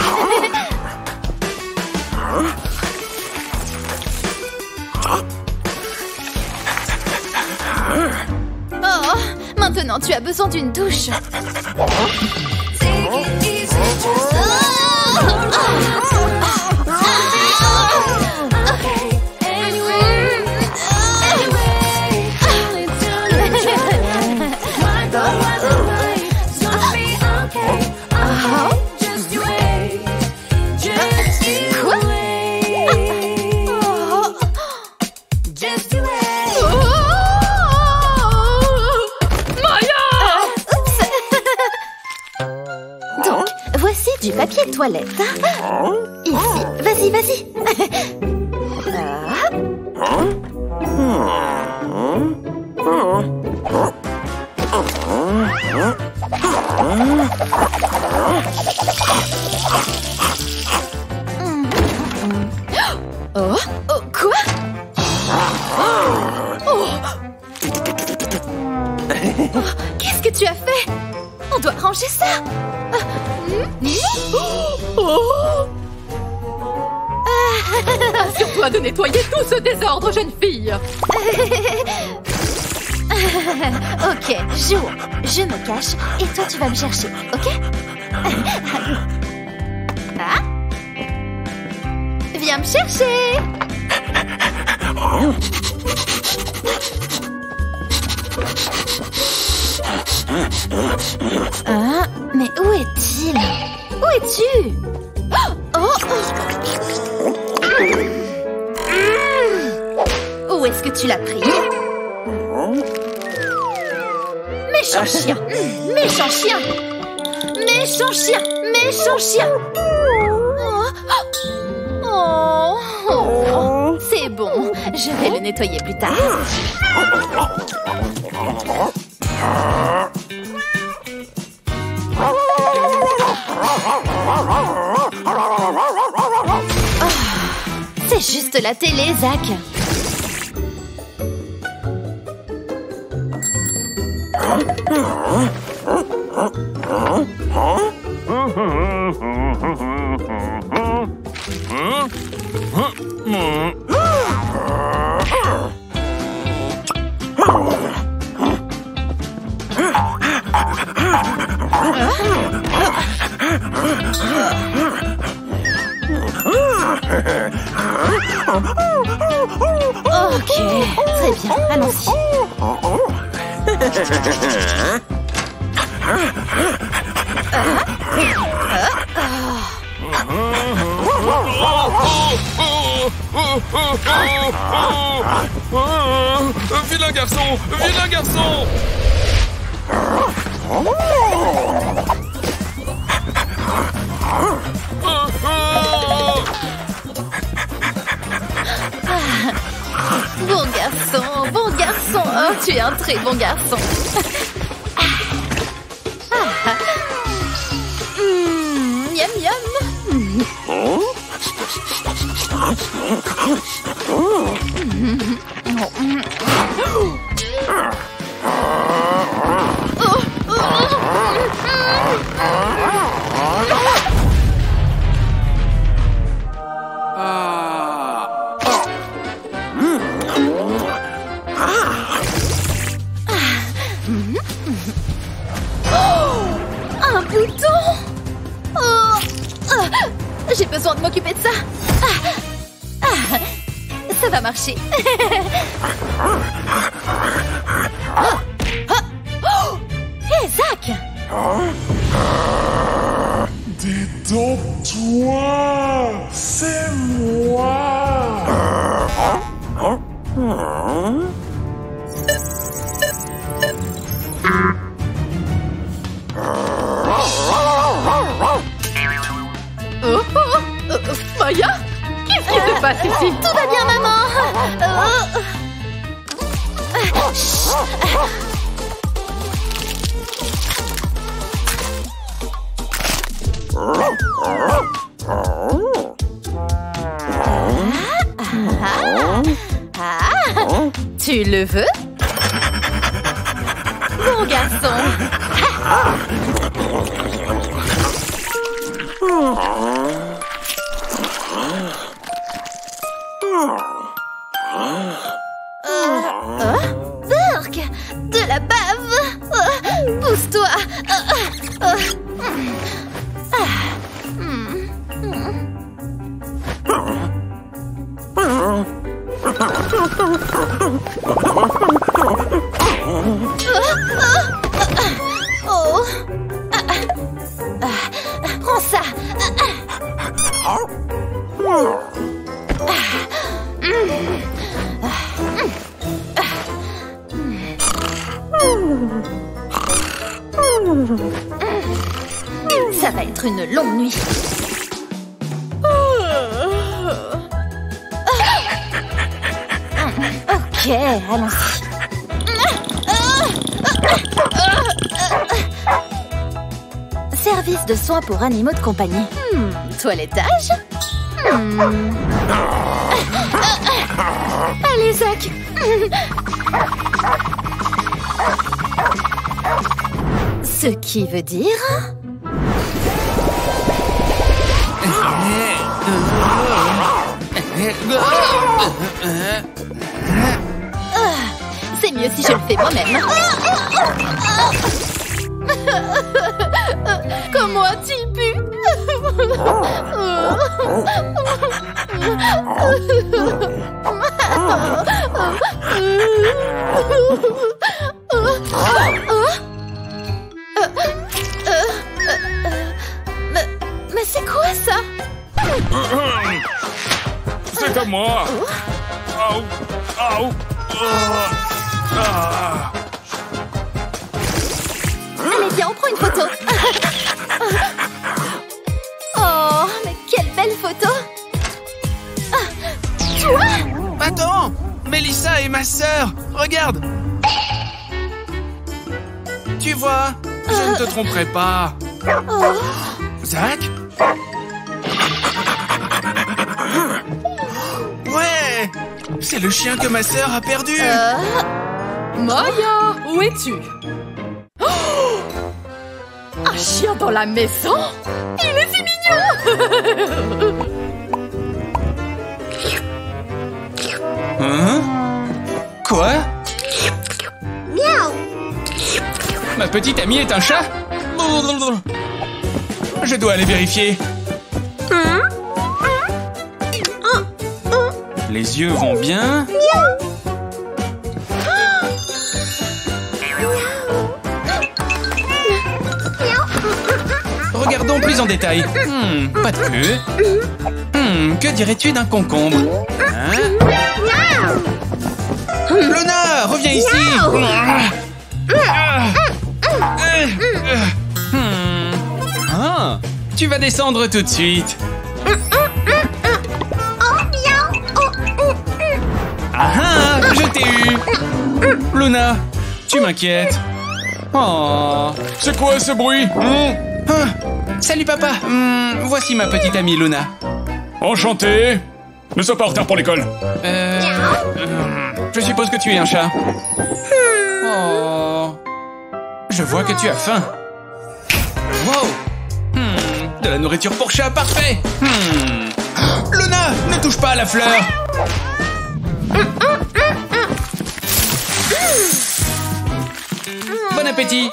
Oh, maintenant tu as besoin d'une douche. Du papier toilette. Ici. Vas-y, vas-y. Oh, oh, quoi? Oh. Qu'est-ce que tu as fait? On doit ranger ça. Oh. Assure-toi de nettoyer tout ce désordre, jeune fille. Ok, joue. Je me cache et toi tu vas me chercher, ok? Ah? Viens me chercher. Ah, mais où est-il? Où es-tu? Oh, oh. Où est-ce que tu l'as pris? Méchant chien! Méchant chien! Méchant chien! Méchant chien! Oh, oh. C'est bon, je vais le nettoyer plus tard. Oh, c'est juste la télé, Zach. Ok, très bien, allons-y. Vilain garçon! Vilain garçon! Bon garçon, bon garçon. Oh, tu es un très bon garçon. Mmh, miam miam. Un bouton. Oh. Ah. J'ai besoin de m'occuper de ça. Ah. Ah. Ça va marcher. Oh. Oh. Hé, Zach. Détends-toi, c'est moi. Oh, oh, oh, Maya, qu'est-ce qui se passe ici? Tout va bien, maman. Oh. Ah, tu le veux? Bon garçon. Oh, Burk, de la bave. Oh, pousse-toi. Oh, oh, ah, hmm, hmm. Oh, oh, ah, ah, prends ça. Ça va être une longue nuit. Ok, allons-y. Service de soins pour animaux de compagnie. Hmm, toilettage. Hmm. Allez, Zach. Ce qui veut dire... C'est mieux si je le fais moi-même. Comment a-t-il pu? Mais c'est quoi ça? C'est à moi. Aou, aou. Ah. Allez, viens, on prend une photo. Oh, mais quelle belle photo. Ah, toi? Attends, Mélissa est ma sœur. Regarde. Tu vois, je ne te tromperai pas. Oh. Zach? Ouais, c'est le chien que ma sœur a perdu. Euh... Maya, où es-tu? Oh, un chien dans la maison? Il est si mignon. Hein? Quoi? Miaou. Ma petite amie est un chat? Je dois aller vérifier. Les yeux vont bien. Regardons plus en détail. Hmm, pas de queue. Hmm, que dirais-tu d'un concombre? Hein? Luna, reviens ici. Hmm. Ah, tu vas descendre tout de suite. Ah ah, je t'ai eu. Luna, tu m'inquiètes. Oh, C'est quoi ce bruit? Hum? ah, salut papa. Hmm, voici ma petite amie Luna. Enchanté. Ne sois pas en retard pour l'école. Euh, euh, je suppose que tu es un chat. Oh. Je vois que tu as faim. Wow. Hmm, de la nourriture pour chat, parfait. Hmm. Luna, ne touche pas à la fleur. Bon appétit.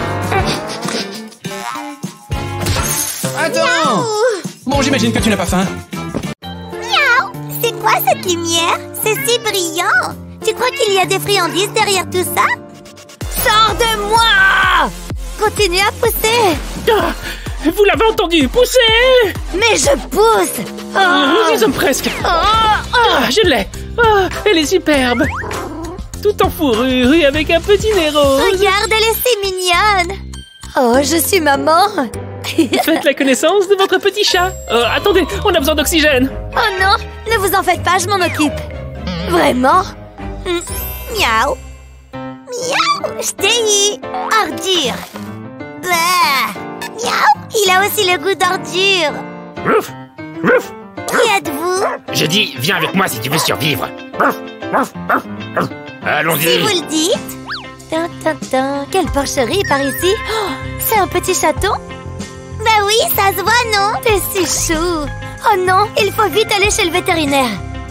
Attends. Bon, j'imagine que tu n'as pas faim. Miaou! C'est quoi cette lumière? C'est si brillant! Tu crois qu'il y a des friandises derrière tout ça? Sors de moi! Continue à pousser! Ah, vous l'avez entendu, poussez! Mais je pousse! Oh. Nous y sommes presque. Oh, oh. Ah, je l'ai. Ah, elle est superbe. Tout en fourrure et avec un petit nez rose. Regarde, elle est si mignonne! Oh, je suis maman! Faites la connaissance de votre petit chat. Euh, attendez, on a besoin d'oxygène. Oh non, ne vous en faites pas, je m'en occupe. Vraiment? Mm. Miaou. Miaou, je t'ai eu. Ordure. Bah. Miaou, il a aussi le goût d'ordure. Rouf, rouf. Qui êtes-vous? Je dis, viens avec moi si tu veux survivre. Rouf, rouf, rouf, rouf. Allons-y. Si vous le dites. Tin, tin, tin. Quelle porcherie par ici. Oh, c'est un petit chaton? Bah oui, ça se voit, non? T'es si chou. Oh non, il faut vite aller chez le vétérinaire.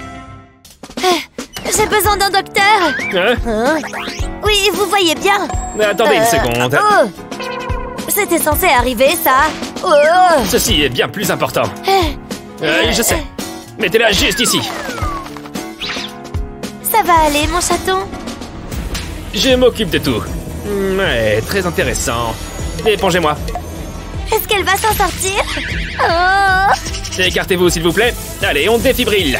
Euh, J'ai besoin d'un docteur. Hein? Hein? Oui, vous voyez bien. Attendez une Euh, seconde. Oh. C'était censé arriver, ça. Oh. Ceci est bien plus important. Euh, je sais. Mettez-la juste ici. Ça va aller, mon chaton? Je m'occupe de tout. Ouais, très intéressant. Épongez-moi. Est-ce qu'elle va s'en sortir? Oh. Écartez-vous, s'il vous plaît. Allez, on défibrille.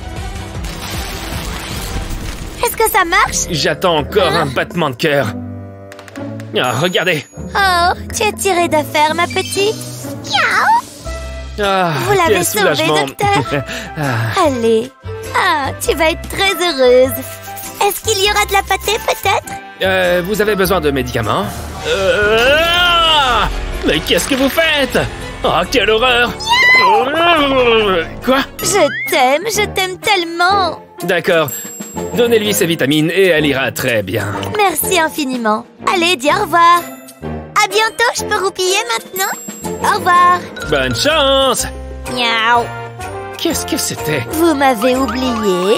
Est-ce que ça marche? J'attends encore un battement de cœur. Ah, regardez. Oh, tu es tirée d'affaire, ma petite. Miaou. Ah, Vous l'avez quel sauvé, soulagement. docteur. Ah, Allez. Ah, tu vas être très heureuse. Est-ce qu'il y aura de la pâtée, peut-être? euh, vous avez besoin de médicaments? Euh, ah, mais qu'est-ce que vous faites? Oh, quelle horreur! Quoi? Je t'aime, je t'aime tellement. D'accord. Donnez-lui ses vitamines et elle ira très bien. Merci infiniment. Allez, dis au revoir. À bientôt, je peux roupiller maintenant? Au revoir. Bonne chance! Miaou. Qu'est-ce que c'était? Vous m'avez oublié.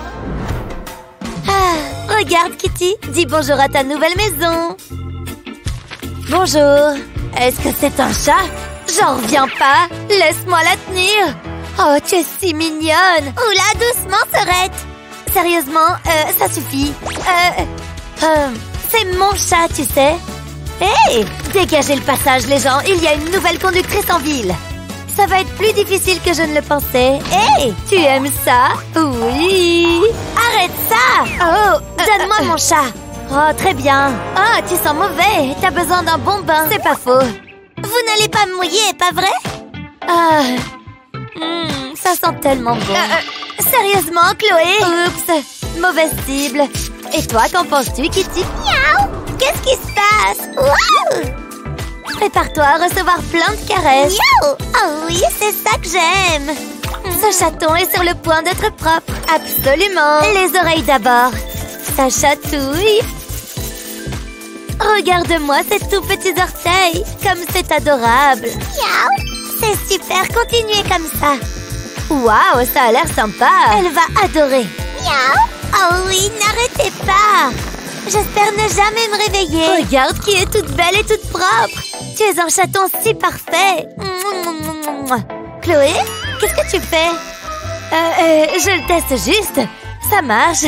Ah, regarde, Kitty. Dis bonjour à ta nouvelle maison. Bonjour. Est-ce que c'est un chat? J'en reviens pas. Laisse-moi la tenir. Oh, tu es si mignonne. Oula, doucement, Serette. Sérieusement, euh, ça suffit. Euh, euh, c'est mon chat, tu sais. Hé, dégagez le passage, les gens. Il y a une nouvelle conductrice en ville. Ça va être plus difficile que je ne le pensais. Hé, tu aimes ça? Oui. Arrête ça. Oh, donne-moi mon chat. Oh, très bien. Oh, tu sens mauvais. T'as besoin d'un bon bain. C'est pas faux. Vous n'allez pas me mouiller, pas vrai? Ah, hmm, ça sent tellement bon. Euh, sérieusement, Chloé? Oups, mauvaise cible. Et toi, qu'en penses-tu, Kitty? Miaou! Qu'est-ce qui se passe? Waouh! Prépare-toi à recevoir plein de caresses. Miaou! Oh oui, c'est ça que j'aime. Ce chaton est sur le point d'être propre. Absolument. Les oreilles d'abord. Ça chatouille. Regarde-moi ces tout petits orteils. Comme c'est adorable. Miaou! C'est super, continuez comme ça. Waouh, ça a l'air sympa. Elle va adorer. Miaou! Oh oui, n'arrêtez pas. J'espère ne jamais me réveiller. Regarde qui est toute belle et toute propre. Tu es un chaton si parfait. Chloé, qu'est-ce que tu fais? euh, euh, Je le teste juste. Ça marche.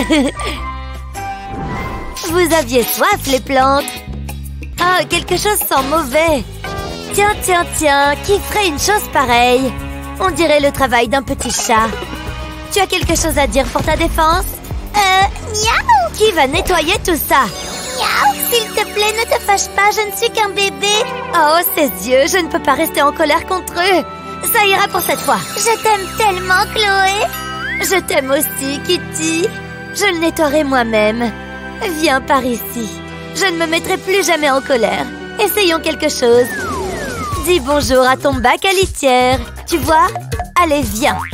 Vous aviez soif, les plantes. Ah, quelque chose sent mauvais. Tiens, tiens, tiens, qui ferait une chose pareille? On dirait le travail d'un petit chat. Tu as quelque chose à dire pour ta défense? Euh, miaou! Qui va nettoyer tout ça? Miaou! S'il te plaît, ne te fâche pas, je ne suis qu'un bébé. Oh, ces yeux, je ne peux pas rester en colère contre eux. Ça ira pour cette fois. Je t'aime tellement, Chloé. Je t'aime aussi, Kitty. Je le nettoierai moi-même. Viens par ici. Je ne me mettrai plus jamais en colère. Essayons quelque chose. Dis bonjour à ton bac à litière. Tu vois? Allez, viens.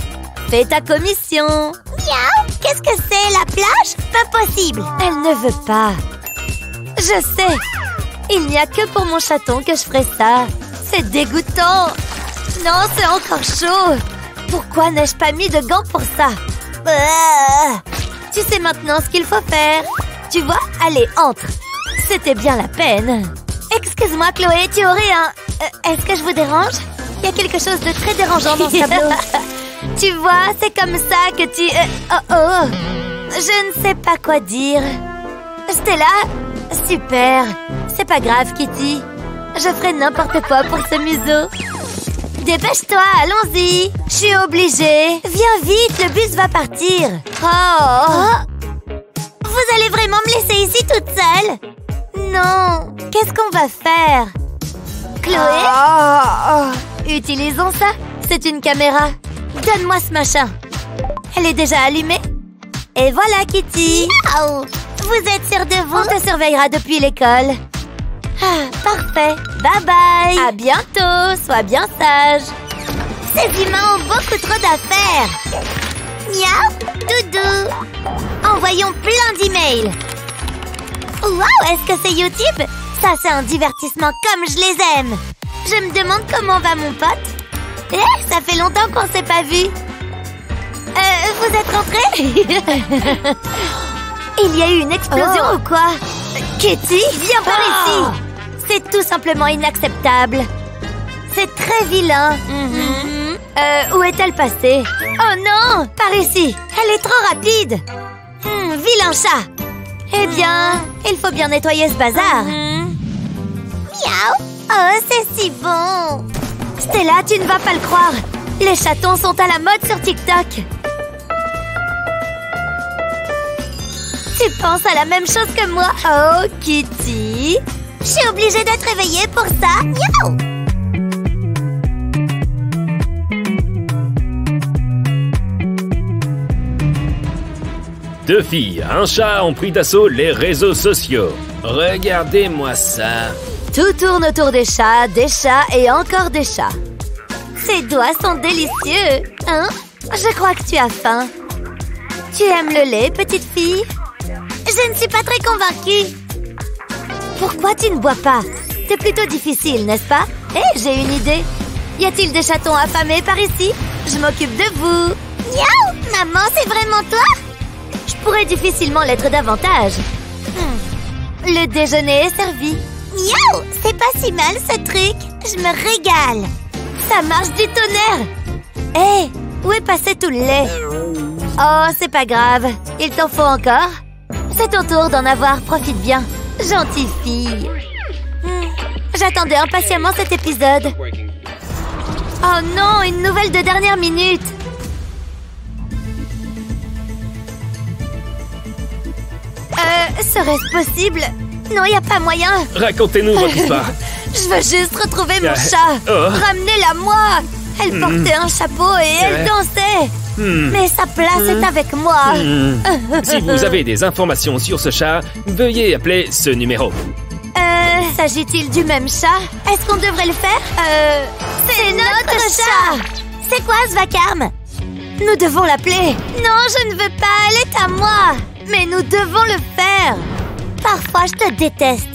Fais ta commission. Miaou! Qu'est-ce que c'est, la plage? Pas possible. Elle ne veut pas. Je sais. Il n'y a que pour mon chaton que je ferai ça. C'est dégoûtant. Non, c'est encore chaud. Pourquoi n'ai-je pas mis de gants pour ça? euh, Tu sais maintenant ce qu'il faut faire. Tu vois? Allez, entre. C'était bien la peine. Excuse-moi, Chloé, tu aurais un... Euh, Est-ce que je vous dérange? Il y a quelque chose de très dérangeant dans ce tableau. Tu vois, c'est comme ça que tu... Euh, oh oh. Je ne sais pas quoi dire. Stella? Super. C'est pas grave, Kitty. Je ferai n'importe quoi pour ce museau. Dépêche-toi, allons-y. Je suis obligée. Viens vite, le bus va partir. Oh. oh. Vous allez vraiment me laisser ici toute seule? Non. Qu'est-ce qu'on va faire? Chloé? Oh, oh. Utilisons ça. C'est une caméra. Donne-moi ce machin. Elle est déjà allumée? Et voilà, Kitty. Oh. Vous êtes sûre de vous? On te surveillera depuis l'école. Ah, parfait. Bye bye. À bientôt. Sois bien sage. Ces humains ont beaucoup trop d'affaires. Miaou, doudou. Envoyons plein d'emails. Wow, est-ce que c'est YouTube? Ça, c'est un divertissement comme je les aime. Je me demande comment va mon pote. Eh, ça fait longtemps qu'on s'est pas vu. Euh, vous êtes rentrés? Il y a eu une explosion oh. ou quoi? Kitty, viens par oh. ici. C'est tout simplement inacceptable. C'est très vilain. Mm-hmm. Euh, où est-elle passée? Oh non, par ici. Elle est trop rapide. Mm, vilain chat. Eh bien, il faut bien nettoyer ce bazar. Mm-hmm. Miaou. Oh, c'est si bon. Stella, tu ne vas pas le croire. Les chatons sont à la mode sur TikTok. Tu penses à la même chose que moi? Oh, Kitty. Je suis obligée d'être réveillée pour ça. Miaou. Deux filles, un chat ont pris d'assaut les réseaux sociaux. Regardez-moi ça. Tout tourne autour des chats, des chats et encore des chats. Ces doigts sont délicieux. Hein? Je crois que tu as faim. Tu aimes le lait, petite fille? Je ne suis pas très convaincue. Pourquoi tu ne bois pas? C'est plutôt difficile, n'est-ce pas? Hé, hey, j'ai une idée. Y a-t-il des chatons affamés par ici? Je m'occupe de vous. Miaou! Maman, c'est vraiment toi? Je pourrais difficilement l'être davantage. Hmm. Le déjeuner est servi. Miaou! C'est pas si mal, ce truc. Je me régale. Ça marche du tonnerre. Hé, hey, où est passé tout le lait? Oh, c'est pas grave. Il t'en faut encore? C'est ton tour d'en avoir, profite bien. Gentille fille. Hmm. J'attendais impatiemment cet épisode. Oh non, une nouvelle de dernière minute. Euh, serait-ce possible? Non, il n'y a pas moyen. Racontez-nous votre histoire. Je veux juste retrouver mon chat. Oh. Ramenez-la moi. Elle mm. portait un chapeau et elle dansait. Mm. Mais sa place mm. est avec moi. Mm. Si vous avez des informations sur ce chat, veuillez appeler ce numéro. Euh, s'agit-il du même chat? Est-ce qu'on devrait le faire? Euh, c'est notre, notre chat. C'est quoi ce vacarme? Nous devons l'appeler. Non, je ne veux pas, elle est à moi. Mais nous devons le faire. Parfois, je te déteste.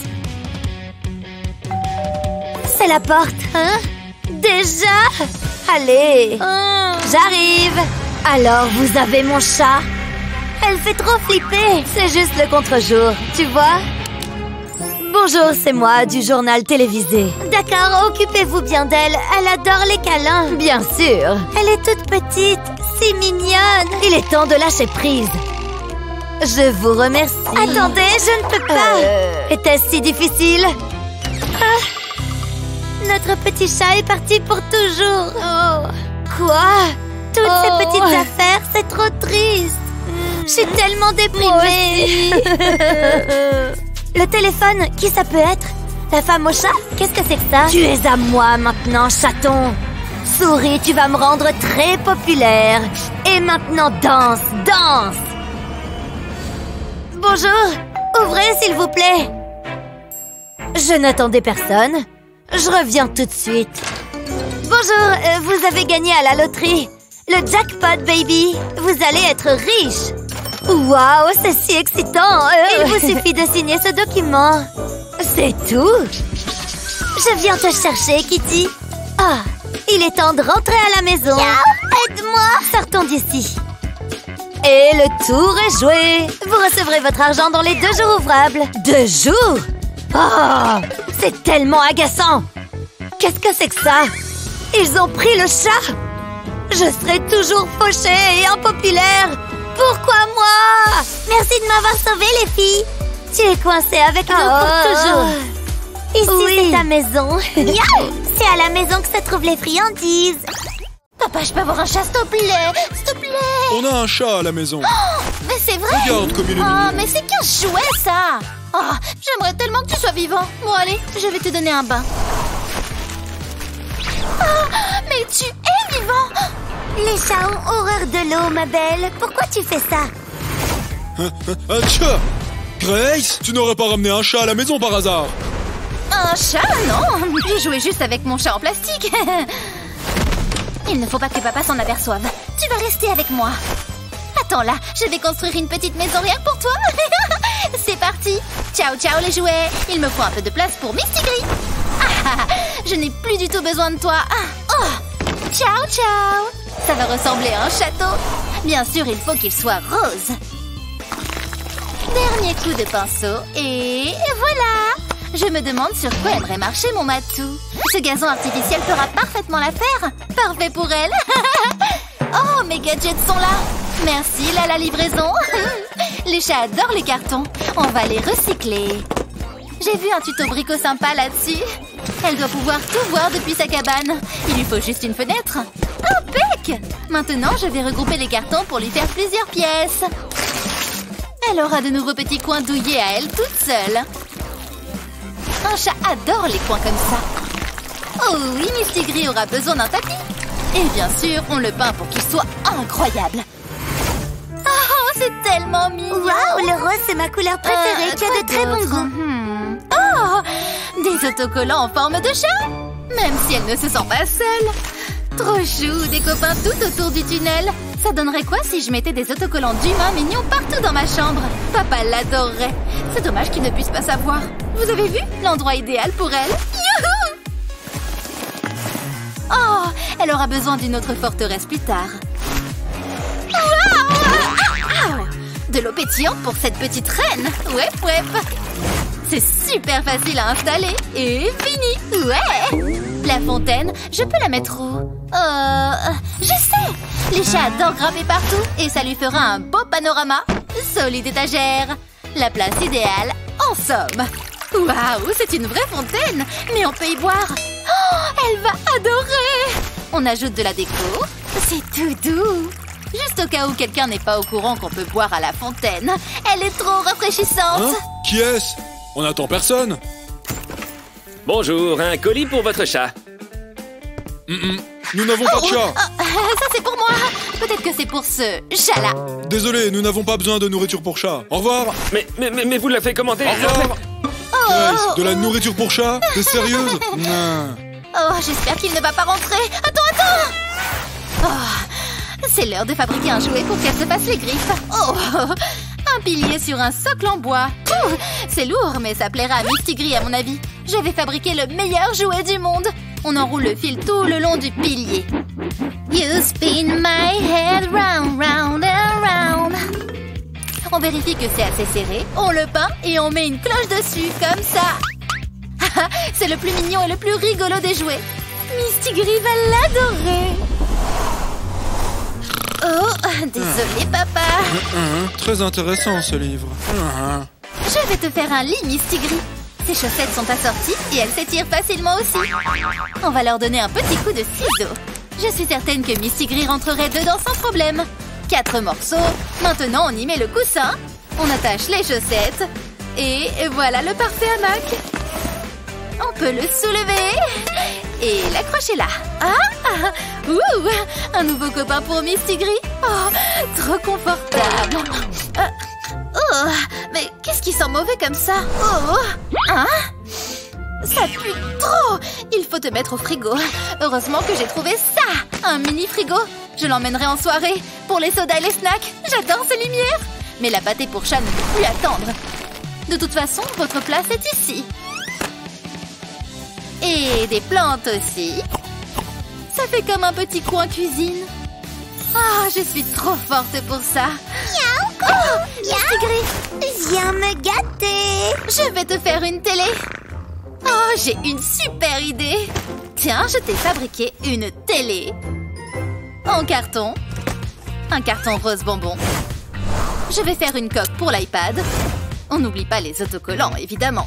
C'est la porte, hein? Déjà? Allez, oh. J'arrive. Alors, vous avez mon chat? Elle fait trop flipper. C'est juste le contre-jour, tu vois? Bonjour, c'est moi, du journal télévisé. D'accord, occupez-vous bien d'elle. Elle adore les câlins. Bien sûr. Elle est toute petite, si mignonne. Il est temps de lâcher prise. Je vous remercie. Attendez, je ne peux pas. Euh... Était-ce si difficile? Ah. Notre petit chat est parti pour toujours. Oh. Quoi? Toutes oh. ces petites affaires, c'est trop triste. Mm. Je suis tellement déprimée. Le téléphone, qui ça peut être? La femme au chat? Qu'est-ce que c'est que ça? Tu es à moi maintenant, chaton. Souris, tu vas me rendre très populaire. Et maintenant, danse, danse. Bonjour, ouvrez s'il vous plaît. Je n'attendais personne. Je reviens tout de suite. Bonjour, euh, vous avez gagné à la loterie. Le jackpot, baby! Vous allez être riche! Waouh, c'est si excitant! Euh... Il vous suffit de signer ce document. C'est tout? Je viens te chercher, Kitty. Ah, il est temps de rentrer à la maison. Aide-moi! Sortons d'ici. Et le tour est joué. Vous recevrez votre argent dans les deux jours ouvrables. Deux jours? Oh, c'est tellement agaçant. Qu'est-ce que c'est que ça? Ils ont pris le chat. Je serai toujours fauchée et impopulaire. Pourquoi moi? Merci de m'avoir sauvée, les filles. Tu es coincée avec nous oh. pour toujours. Ici, oui. C'est ta maison. C'est à la maison que se trouvent les friandises. Papa, je peux avoir un chat, s'il te plaît? S'il te plaît. On a un chat à la maison. Oh, mais c'est vrai. Regarde comme il est oh, mignon. Mais c'est qu'un chouet, ça. Oh, j'aimerais tellement que tu sois vivant. Bon, allez, je vais te donner un bain. Oh, mais tu es vivant. Les chats ont horreur de l'eau, ma belle. Pourquoi tu fais ça? Un, un, un chat? Grace, tu n'aurais pas ramené un chat à la maison par hasard? Un chat? Non, je jouais juste avec mon chat en plastique. Il ne faut pas que papa s'en aperçoive. Tu vas rester avec moi. Attends là, je vais construire une petite maison rien que pour toi. C'est parti. Ciao, ciao les jouets. Il me faut un peu de place pour Misty Gris. Ah, je n'ai plus du tout besoin de toi. Ah, oh. Ciao, ciao. Ça va ressembler à un château. Bien sûr, il faut qu'il soit rose. Dernier coup de pinceau et voilà. Je me demande sur quoi aimerait marcher mon matou. Ce gazon artificiel fera parfaitement l'affaire. Parfait pour elle. Oh, mes gadgets sont là. Merci, là, la livraison. Les chats adorent les cartons. On va les recycler. J'ai vu un tuto brico sympa là-dessus. Elle doit pouvoir tout voir depuis sa cabane. Il lui faut juste une fenêtre. Oh, pec! Maintenant, je vais regrouper les cartons pour lui faire plusieurs pièces. Elle aura de nouveaux petits coins douillés à elle toute seule. Un chat adore les coins comme ça. Oh oui, Misty Gris aura besoin d'un tapis. Et bien sûr, on le peint pour qu'il soit incroyable. Oh, c'est tellement mignon. Waouh, le rose, c'est ma couleur préférée. Euh, tu as de très bons goûts. Hmm. Oh, des autocollants en forme de chat. Même si elle ne se sent pas seule. Trop chou, des copains tout autour du tunnel. Ça donnerait quoi si je mettais des autocollants d'humains mignons partout dans ma chambre? Papa l'adorerait. C'est dommage qu'il ne puisse pas savoir. Vous avez vu? L'endroit idéal pour elle. Youhou! Oh, elle aura besoin d'une autre forteresse plus tard. Wow! Ah, ah. De l'eau pétillante pour cette petite reine. Ouep, ouep. C'est super facile à installer. Et fini. Ouais. La fontaine, je peux la mettre où? Euh... Je sais. Les chats adorent grimper partout et ça lui fera un beau panorama. Solide étagère. La place idéale, en somme. Waouh, c'est une vraie fontaine. Mais on peut y boire. Oh, elle va adorer. On ajoute de la déco. C'est tout doux. Juste au cas où quelqu'un n'est pas au courant qu'on peut boire à la fontaine. Elle est trop rafraîchissante. Hein? Qui est-ce? On n'attend personne. Bonjour, un colis pour votre chat. Mm -mm. Nous n'avons pas de chat. Oh, ça c'est pour moi. Peut-être que c'est pour ce chat-là. Désolé, nous n'avons pas besoin de nourriture pour chat. Au revoir. Mais, mais, mais, mais vous l'avez commandé. Au revoir. Oh, Grace, de la nourriture pour chat? T'es sérieuse? Non. Oh, j'espère qu'il ne va pas rentrer. Attends, attends. Oh, c'est l'heure de fabriquer un jouet pour qu'elle se fasse les griffes. Oh, un pilier sur un socle en bois. C'est lourd, mais ça plaira à Misty Gris à mon avis. Je vais fabriquer le meilleur jouet du monde. On enroule le fil tout le long du pilier. You spin my head round, round and round. On vérifie que c'est assez serré, on le peint et on met une cloche dessus, comme ça. C'est le plus mignon et le plus rigolo des jouets. Misty Gris va l'adorer. Oh, désolé papa. Mmh, très intéressant ce livre. Mmh. Je vais te faire un lit, Misty Gris. Ses chaussettes sont assorties et elles s'étirent facilement aussi. On va leur donner un petit coup de ciseau. Je suis certaine que Misty Gris rentrerait dedans sans problème. Quatre morceaux. Maintenant, on y met le coussin. On attache les chaussettes. Et voilà le parfait hamac. On peut le soulever. Et l'accrocher là. Ah, ah, ouh, un nouveau copain pour Misty Gris. Oh, trop confortable. Euh, oh, mais qu'est-ce qui sent mauvais comme ça? Oh, hein? Ça pue trop. Il faut te mettre au frigo. Heureusement que j'ai trouvé ça. Un mini frigo. Je l'emmènerai en soirée pour les sodas et les snacks. J'adore ces lumières. Mais la pâtée pour chat ne peut plus attendre. De toute façon, votre place est ici. Et des plantes aussi. Ça fait comme un petit coin cuisine. Ah, je suis trop forte pour ça. Miaou. Oh, Miaou. Viens me gâter. Je vais te faire une télé. Oh, j'ai une super idée. Tiens, je t'ai fabriqué une télé. En carton. Un carton rose bonbon. Je vais faire une coque pour l'iPad. On n'oublie pas les autocollants, évidemment.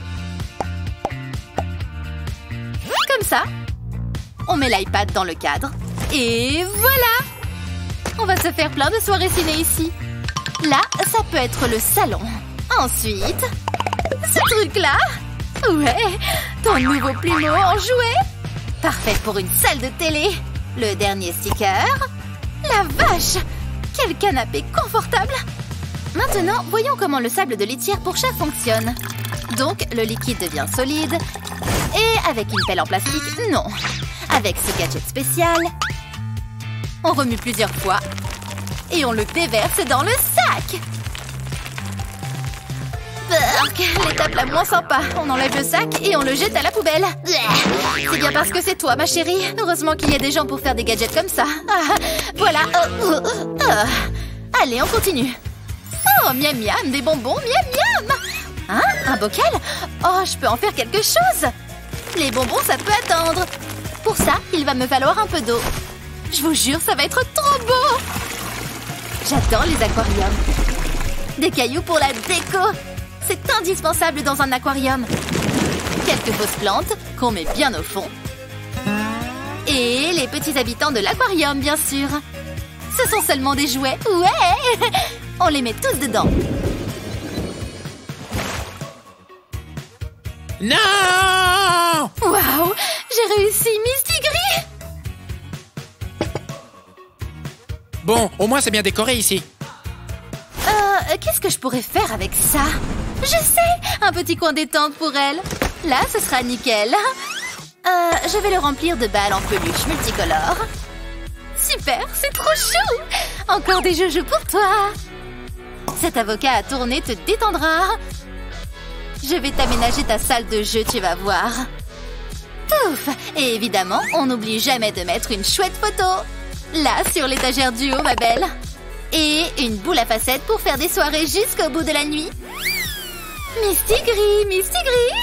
Comme ça. On met l'iPad dans le cadre. Et voilà! On va se faire plein de soirées ciné ici. Là, ça peut être le salon. Ensuite, ce truc-là. Ouais, ton nouveau plumeau en jouet. Parfait pour une salle de télé. Le dernier sticker. La vache! Quel canapé confortable! Maintenant, voyons comment le sable de litière pour chat fonctionne. Donc, le liquide devient solide. Et avec une pelle en plastique, non. Avec ce gadget spécial, on remue plusieurs fois. Et on le déverse dans le sac. Burk, l'étape la moins sympa. On enlève le sac et on le jette à la poubelle. C'est bien parce que c'est toi, ma chérie. Heureusement qu'il y a des gens pour faire des gadgets comme ça. Ah, voilà. Oh, oh, oh. Allez, on continue. Oh, miam miam, des bonbons, miam miam. Hein, un bocal? Oh, je peux en faire quelque chose. Les bonbons, ça peut attendre. Pour ça, il va me falloir un peu d'eau. Je vous jure, ça va être trop beau. J'adore les aquariums. Des cailloux pour la déco. C'est indispensable dans un aquarium. Quelques fausses plantes qu'on met bien au fond. Et les petits habitants de l'aquarium, bien sûr. Ce sont seulement des jouets. Ouais! On les met tous dedans. Non! Waouh! J'ai réussi, Misty Gris! Bon, au moins c'est bien décoré ici. Euh, qu'est-ce que je pourrais faire avec ça? Je sais! Un petit coin détente pour elle. Là, ce sera nickel. Euh, je vais le remplir de balles en peluche multicolores. Super, c'est trop chou! Encore des joujoux pour toi! Cet avocat à tourner te détendra. Je vais t'aménager ta salle de jeu, tu vas voir. Pouf! Et évidemment, on n'oublie jamais de mettre une chouette photo. Là, sur l'étagère du haut, ma belle. Et une boule à facettes pour faire des soirées jusqu'au bout de la nuit. Misty Gris, Misty Gris!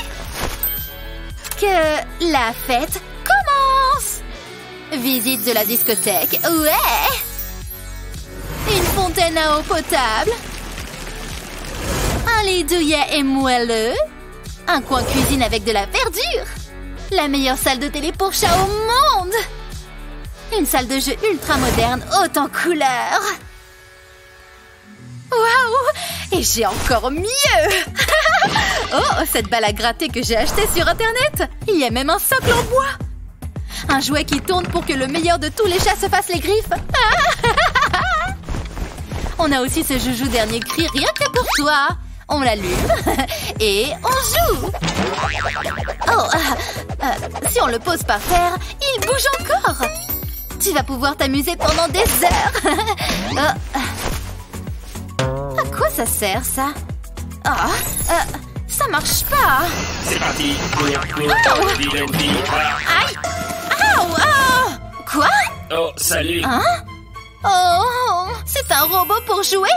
Que la fête commence! Visite de la discothèque, ouais! Une fontaine à eau potable. Un lit douillet et moelleux. Un coin cuisine avec de la verdure. La meilleure salle de télé pour chat au monde. Une salle de jeu ultra moderne, haute en couleurs. Waouh! Et j'ai encore mieux. Oh, cette balle à gratter que j'ai achetée sur Internet. Il y a même un socle en bois. Un jouet qui tourne pour que le meilleur de tous les chats se fasse les griffes. On a aussi ce joujou dernier cri rien que pour toi. On l'allume et on joue. Oh, euh, euh, si on le pose par terre, il bouge encore. Tu vas pouvoir t'amuser pendant des heures. Oh. À quoi ça sert, ça? Oh, euh, ça marche pas. C'est parti. Aïe! Aouh! Oh. Quoi? Oh, salut. Hein? Oh, c'est un robot pour jouer?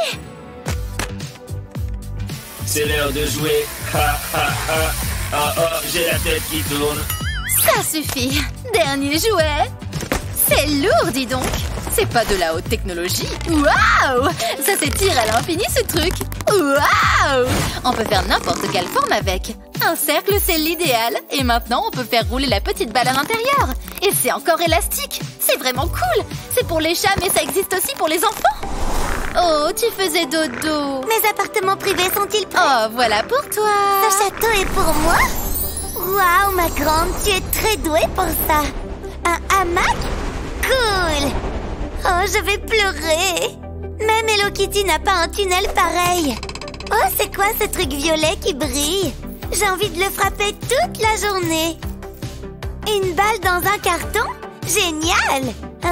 C'est l'heure de jouer. Ha ha ha. Oh oh, j'ai la tête qui tourne. Ça suffit. Dernier jouet. C'est lourd, dis donc. C'est pas de la haute technologie. Waouh! Ça s'étire à l'infini, ce truc. Waouh! On peut faire n'importe quelle forme avec. Un cercle, c'est l'idéal. Et maintenant, on peut faire rouler la petite balle à l'intérieur. Et c'est encore élastique. C'est vraiment cool. C'est pour les chats, mais ça existe aussi pour les enfants. Oh, tu faisais dodo. Mes appartements privés sont-ils prêts? Oh, voilà pour toi. Ce château est pour moi? Waouh, ma grande, tu es très douée pour ça. Un hamac? Cool. Oh, je vais pleurer. Même Hello Kitty n'a pas un tunnel pareil. Oh, c'est quoi ce truc violet qui brille? J'ai envie de le frapper toute la journée. Une balle dans un carton? Génial! Hein?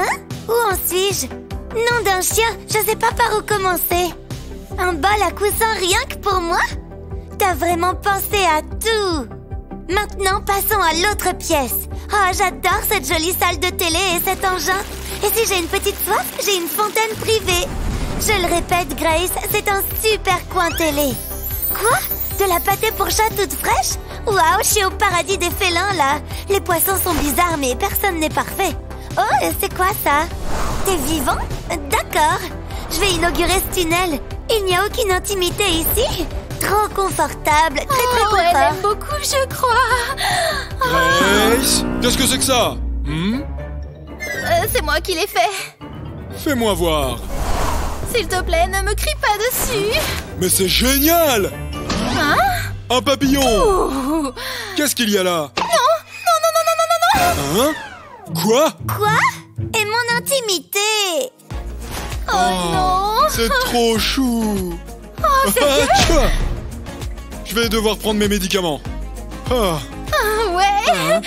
Où en suis-je? Nom d'un chien, je sais pas par où commencer. Un bol à coussin rien que pour moi? T'as vraiment pensé à tout. Maintenant, passons à l'autre pièce. Oh, j'adore cette jolie salle de télé et cet engin. Et si j'ai une petite soif, j'ai une fontaine privée. Je le répète, Grace, c'est un super coin télé. Quoi? De la pâtée pour chat toute fraîche? Waouh, je suis au paradis des félins, là. Les poissons sont bizarres, mais personne n'est parfait. Oh, c'est quoi ça? T'es vivant? D'accord. Je vais inaugurer ce tunnel. Il n'y a aucune intimité ici. Trop confortable, très très Oh, confort. elle aime beaucoup, je crois. Grace, qu'est-ce que c'est que ça? Hmm? Euh, c'est moi qui l'ai fait. Fais-moi voir. S'il te plaît, ne me crie pas dessus. Mais c'est génial! Hein? Un papillon! Oh. Qu'est-ce qu'il y a là? Non, non, non, non, non, non, non. Hein? Quoi? Quoi? Et mon intimité? Oh, non. C'est trop chou! Oh, c'est Ah, je vais devoir prendre mes médicaments. Ah. Ah, ouais.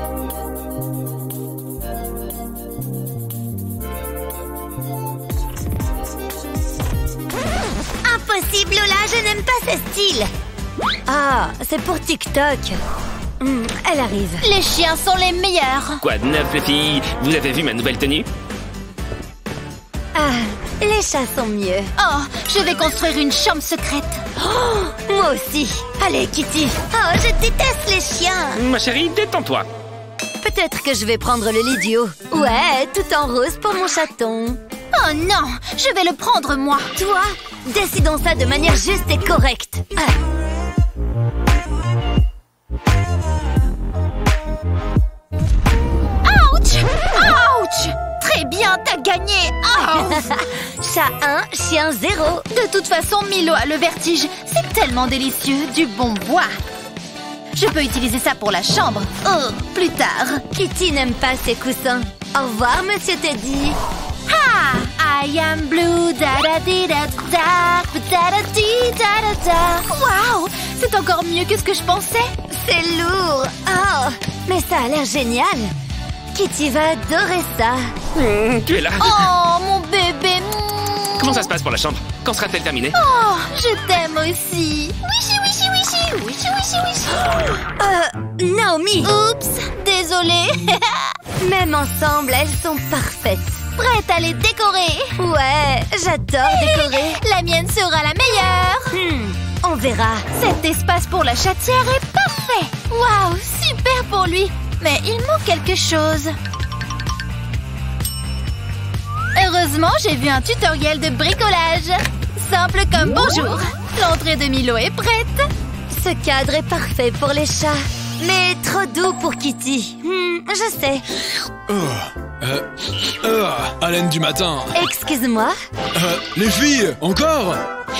Impossible, Lola, je n'aime pas ce style. Ah, c'est pour TikTok. Hmm, elle arrive. Les chiens sont les meilleurs. Quoi de neuf, les filles? Vous avez vu ma nouvelle tenue? Ah, les chats sont mieux. Oh, je vais construire une chambre secrète. Oh, moi aussi. Allez, Kitty. Oh, je déteste les chiens. Ma chérie, détends-toi. Peut-être que je vais prendre le lit du haut. Ouais, tout en rose pour mon chaton. Oh non, je vais le prendre moi. Toi, décidons ça de manière juste et correcte. Ah. Ouch! Ouch! Très bien, t'as gagné. Oh. Chat un, chien zéro. De toute façon, Milo a le vertige. C'est tellement délicieux, du bon bois. Je peux utiliser ça pour la chambre. Oh, plus tard. Kitty n'aime pas ses coussins. Au revoir, Monsieur Teddy. Ah, I am blue, da da di da da, da da di da da da. Waouh, c'est encore mieux que ce que je pensais. C'est lourd. Oh, mais ça a l'air génial. Kitty va adorer ça. Mmh, tu es là. Oh, mon bébé. Comment ça se passe pour la chambre? Quand sera-t-elle terminée? Oh, je t'aime aussi. Wishi, wishi, wishi, wishi, wishi, wishi. Euh, Naomi. Oups, désolée. Même ensemble, elles sont parfaites. Prête à les décorer. Ouais, j'adore décorer. La mienne sera la meilleure. Hmm, on verra. Cet espace pour la chatière est parfait. Waouh, super pour lui. Mais il manque quelque chose. Heureusement, j'ai vu un tutoriel de bricolage. Simple comme bonjour. L'entrée de Milo est prête. Ce cadre est parfait pour les chats. Mais trop doux pour Kitty. Hmm, je sais. Oh. Euh, euh, haleine du matin. Excuse-moi. Euh, les filles, encore?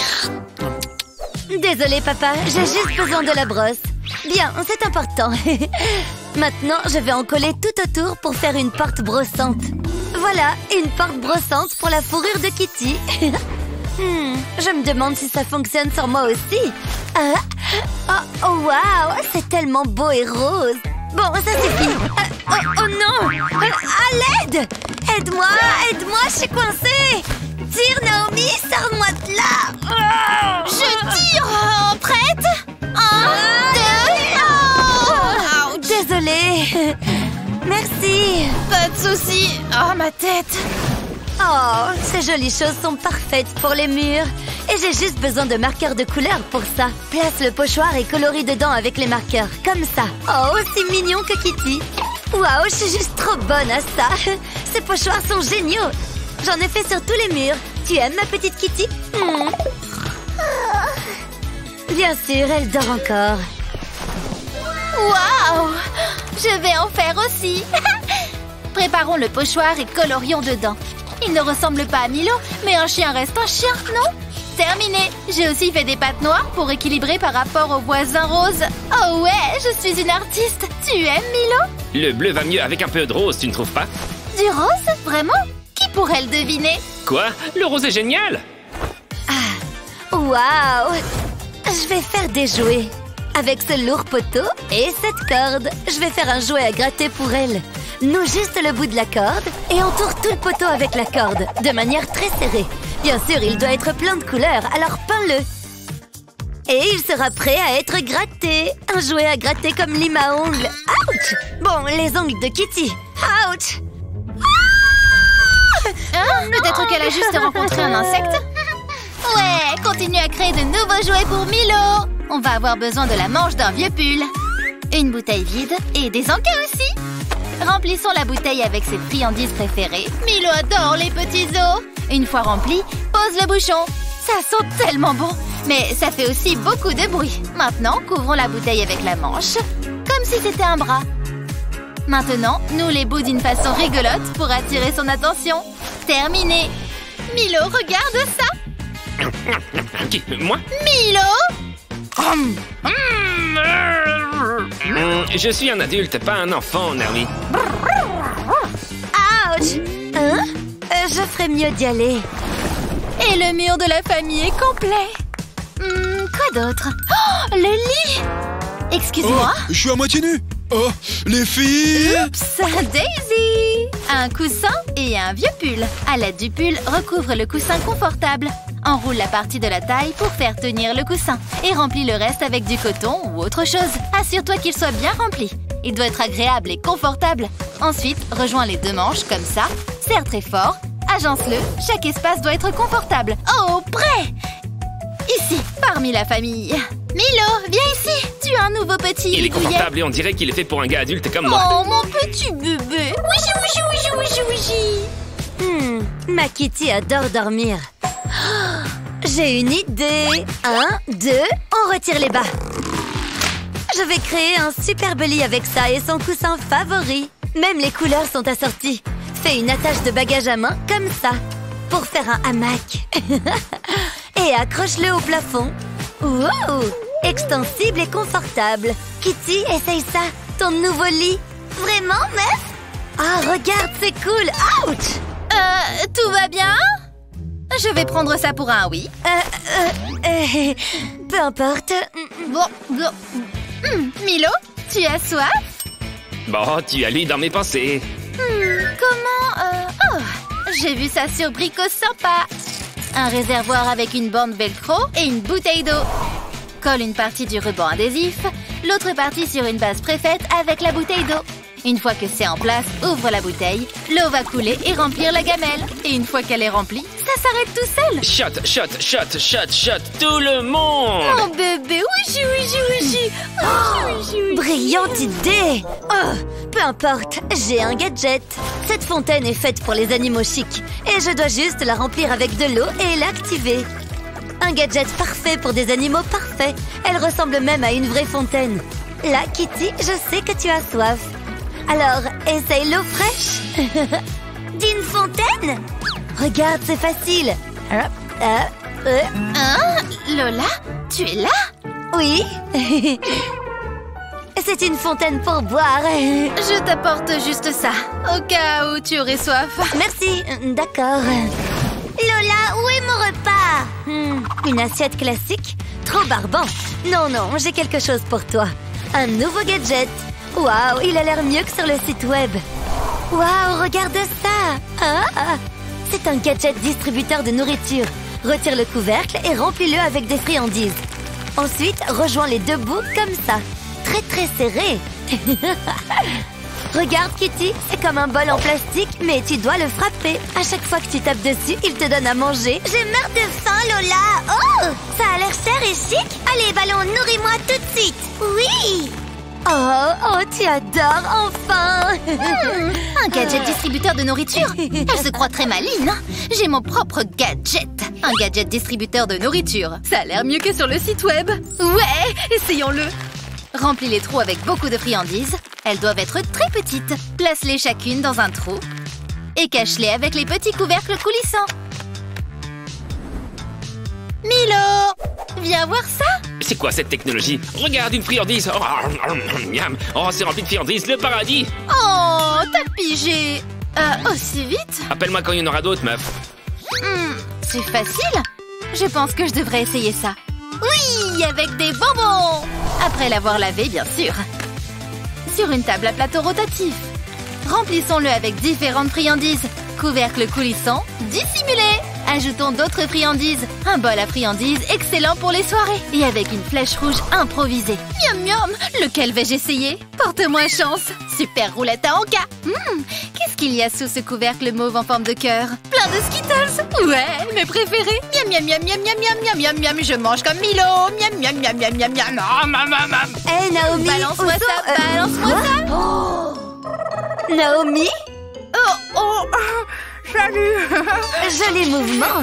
Désolée, papa. J'ai juste besoin de la brosse. Bien, c'est important. Maintenant, je vais en coller tout autour pour faire une porte brossante. Voilà, une porte brossante pour la fourrure de Kitty. hmm, je me demande si ça fonctionne sur moi aussi. Ah, oh, oh, waouh, c'est tellement beau et rose. Bon, ça suffit. Ah, oh, oh non, ah, à l'aide. Aide-moi, aide-moi, je suis coincée. Tire, Naomi, sors-moi de là. Ah. Je tire. Oh, prête? Un, deux, oh. Désolée. Merci. Pas de souci. Oh, ma tête. Oh, ces jolies choses sont parfaites pour les murs. Et j'ai juste besoin de marqueurs de couleur pour ça. Place le pochoir et colorie dedans avec les marqueurs, comme ça. Oh, aussi mignon que Kitty. Waouh, je suis juste trop bonne à ça. Ces pochoirs sont géniaux. J'en ai fait sur tous les murs. Tu aimes ma petite Kitty? hmm. Bien sûr, elle dort encore. Waouh! Je vais en faire aussi. Préparons le pochoir et colorions dedans. Il ne ressemble pas à Milo, mais un chien reste un chien, non? Terminé. J'ai aussi fait des pattes noires pour équilibrer par rapport aux voisins roses. Oh ouais, je suis une artiste. Tu aimes Milo? Le bleu va mieux avec un peu de rose, tu ne trouves pas? Du rose? Vraiment? Qui pourrait le deviner? Quoi? Le rose est génial! Waouh! Je vais faire des jouets. Avec ce lourd poteau et cette corde, je vais faire un jouet à gratter pour elle. Noue juste le bout de la corde et entoure tout le poteau avec la corde, de manière très serrée. Bien sûr, il doit être plein de couleurs, alors peins-le. Et il sera prêt à être gratté. Un jouet à gratter comme lime à ongles. Ouch! Bon, les ongles de Kitty. Ouch! Hein? Peut-être qu'elle a juste rencontré un insecte? Ouais, continue à créer de nouveaux jouets pour Milo. On va avoir besoin de la manche d'un vieux pull, une bouteille vide et des encas aussi. Remplissons la bouteille avec ses friandises préférées. Milo adore les petits os. Une fois rempli, pose le bouchon. Ça sent tellement bon, mais ça fait aussi beaucoup de bruit. Maintenant, couvrons la bouteille avec la manche, comme si c'était un bras. Maintenant, noue les bouts d'une façon rigolote pour attirer son attention. Terminé. Milo, regarde ça. Qui? Moi? Milo! Hum, Je suis un adulte, pas un enfant, Naomi. Ouch! Hein? Euh, je ferais mieux d'y aller. Et le mur de la famille est complet. Hmm, quoi d'autre? Oh, le lit! Excuse-moi. Oh, je suis à moitié nu. Oh, les filles! Oups, Daisy! Un coussin et un vieux pull. À l'aide du pull, recouvre le coussin confortable. Enroule la partie de la taille pour faire tenir le coussin. Et remplis le reste avec du coton ou autre chose. Assure-toi qu'il soit bien rempli. Il doit être agréable et confortable. Ensuite, rejoins les deux manches comme ça. Serre très fort. Agence-le. Chaque espace doit être confortable. Oh, prêt! Ici, parmi la famille. Milo, viens ici. Tu as un nouveau petit Il est douillet. confortable et on dirait qu'il est fait pour un gars adulte comme moi. Oh, mon petit bébé. Ouichi, ouichi, ouichi, ouichi, ouichi. Hmm, ma Kitty adore dormir. Oh, j'ai une idée. Un, deux, on retire les bas. Je vais créer un superbe lit avec ça et son coussin favori. Même les couleurs sont assorties. Fais une attache de bagages à main comme ça, pour faire un hamac. Et accroche-le au plafond. Wow! Extensible et confortable. Kitty, essaye ça, ton nouveau lit. Vraiment, meuf? Ah, regarde, c'est cool. Ouch! Euh, tout va bien? Je vais prendre ça pour un oui. Euh, euh, euh, peu importe. Bon, bon. Hum, Milo, tu as soif? Bon, tu as lu dans mes pensées. Hmm, comment... euh, Oh, j'ai vu ça sur Brico Sympa. Un réservoir avec une bande velcro et une bouteille d'eau. Colle une partie du ruban adhésif, l'autre partie sur une base préfaite avec la bouteille d'eau. Une fois que c'est en place, ouvre la bouteille, l'eau va couler et remplir la gamelle. Et une fois qu'elle est remplie, ça s'arrête tout seul. Shot, shot, shot, shot, shot, tout le monde! Mon bébé, ouichi, ouichi, ouichi. Ouichi, ouichi, ouichi. Brillante idée! Oh, peu importe, j'ai un gadget. Cette fontaine est faite pour les animaux chics et je dois juste la remplir avec de l'eau et l'activer. Un gadget parfait pour des animaux parfaits. Elle ressemble même à une vraie fontaine. Là, Kitty, je sais que tu as soif. Alors, essaye l'eau fraîche. D'une fontaine? Regarde, c'est facile. Euh, euh, euh. Hein? Lola, tu es là? Oui. C'est une fontaine pour boire. Je t'apporte juste ça, au cas où tu aurais soif. Merci, d'accord. Lola, où est mon repas? Hmm, une assiette classique? Trop barbant. Non, non, j'ai quelque chose pour toi. Un nouveau gadget. Waouh, il a l'air mieux que sur le site web. Waouh, regarde ça. Ah, c'est un gadget distributeur de nourriture. Retire le couvercle et remplis-le avec des friandises. Ensuite, rejoins les deux bouts comme ça. Très très serré. Regarde, Kitty, c'est comme un bol en plastique, mais tu dois le frapper. À chaque fois que tu tapes dessus, il te donne à manger. Je meurs de faim, Lola. Oh, ça a l'air cher et chic. Allez, ballon, nourris-moi tout de suite. Oui. Oh, oh, tu adores, enfin. Hmm, un gadget distributeur de nourriture. Elle se croit très maligne. J'ai mon propre gadget. Un gadget distributeur de nourriture. Ça a l'air mieux que sur le site web. Ouais, essayons-le. Remplis les trous avec beaucoup de friandises. Elles doivent être très petites. Place-les chacune dans un trou. Et cache-les avec les petits couvercles coulissants. Milo, viens voir ça. C'est quoi cette technologie? Regarde, une friandise! Oh, miam. Oh, c'est rempli de friandises, le paradis! Oh, t'as pigé. Euh, aussi vite? Appelle-moi quand il y en aura d'autres, meuf. Hmm, c'est facile. Je pense que je devrais essayer ça. Oui, avec des bonbons. Après l'avoir lavé, bien sûr. Sur une table à plateau rotatif. Remplissons-le avec différentes friandises. Couvercle coulissant, dissimulé. Ajoutons d'autres friandises. Un bol à friandises excellent pour les soirées. Et avec une flèche rouge improvisée. Miam miam. Lequel vais-je essayer? Porte-moi chance. Super roulette à Anka. Hum, qu'est-ce qu'il y a sous ce couvercle mauve en forme de cœur? Plein de Skittles. Ouais, mes préférés. Miam miam miam miam miam miam miam miam miam. Je mange comme Milo. Miam miam miam miam miam miam. Oh, mam mam mam. Hé, Naomi. Balance-moi au ça, son, euh, balance-moi quoi? ça. Oh. Naomi? Oh oh. Salut. Joli mouvement.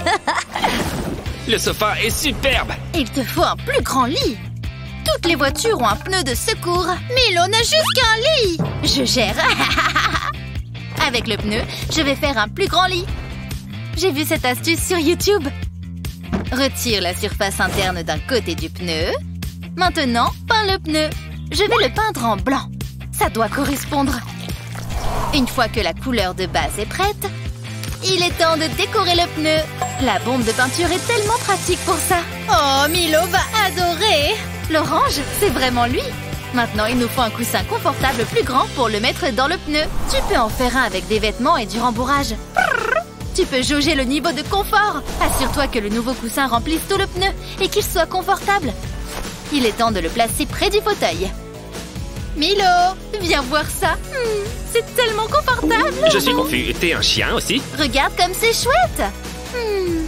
Le sofa est superbe. Il te faut un plus grand lit. Toutes les voitures ont un pneu de secours. Milo n'a juste qu'un lit. Je gère. Avec le pneu, je vais faire un plus grand lit. J'ai vu cette astuce sur YouTube. Retire la surface interne d'un côté du pneu. Maintenant, peins le pneu. Je vais le peindre en blanc. Ça doit correspondre. Une fois que la couleur de base est prête, il est temps de décorer le pneu. La bombe de peinture est tellement pratique pour ça. Oh, Milo va adorer. L'orange, c'est vraiment lui. Maintenant, il nous faut un coussin confortable plus grand pour le mettre dans le pneu. Tu peux en faire un avec des vêtements et du rembourrage. Tu peux jauger le niveau de confort. Assure-toi que le nouveau coussin remplisse tout le pneu et qu'il soit confortable. Il est temps de le placer près du fauteuil. Milo, viens voir ça. Hmm, c'est tellement confortable. Je suis confus. T'es un chien aussi? Regarde comme c'est chouette. Hmm.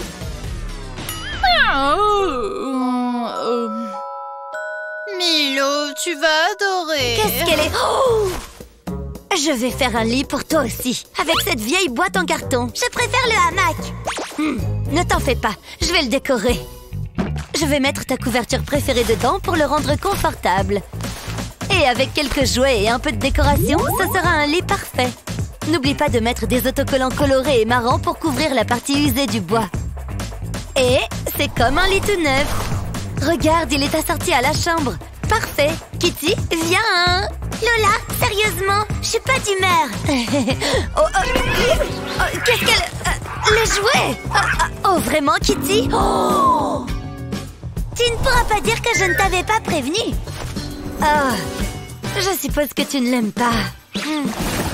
Milo, tu vas adorer. Qu'est-ce qu'elle est... Oh! Je vais faire un lit pour toi aussi. Avec cette vieille boîte en carton. Je préfère le hamac. Hmm, ne t'en fais pas. Je vais le décorer. Je vais mettre ta couverture préférée dedans pour le rendre confortable. Et avec quelques jouets et un peu de décoration, ce sera un lit parfait. N'oublie pas de mettre des autocollants colorés et marrants pour couvrir la partie usée du bois. Et c'est comme un lit tout neuf. Regarde, il est assorti à la chambre. Parfait. Kitty, viens. Lola, sérieusement, je suis pas d'humeur. oh, oh, oh, qu'est-ce qu'elle... Euh, les jouets oh, oh, oh, vraiment, Kitty? Oh. Tu ne pourras pas dire que je ne t'avais pas prévenu. Oh, je suppose que tu ne l'aimes pas. Hmm.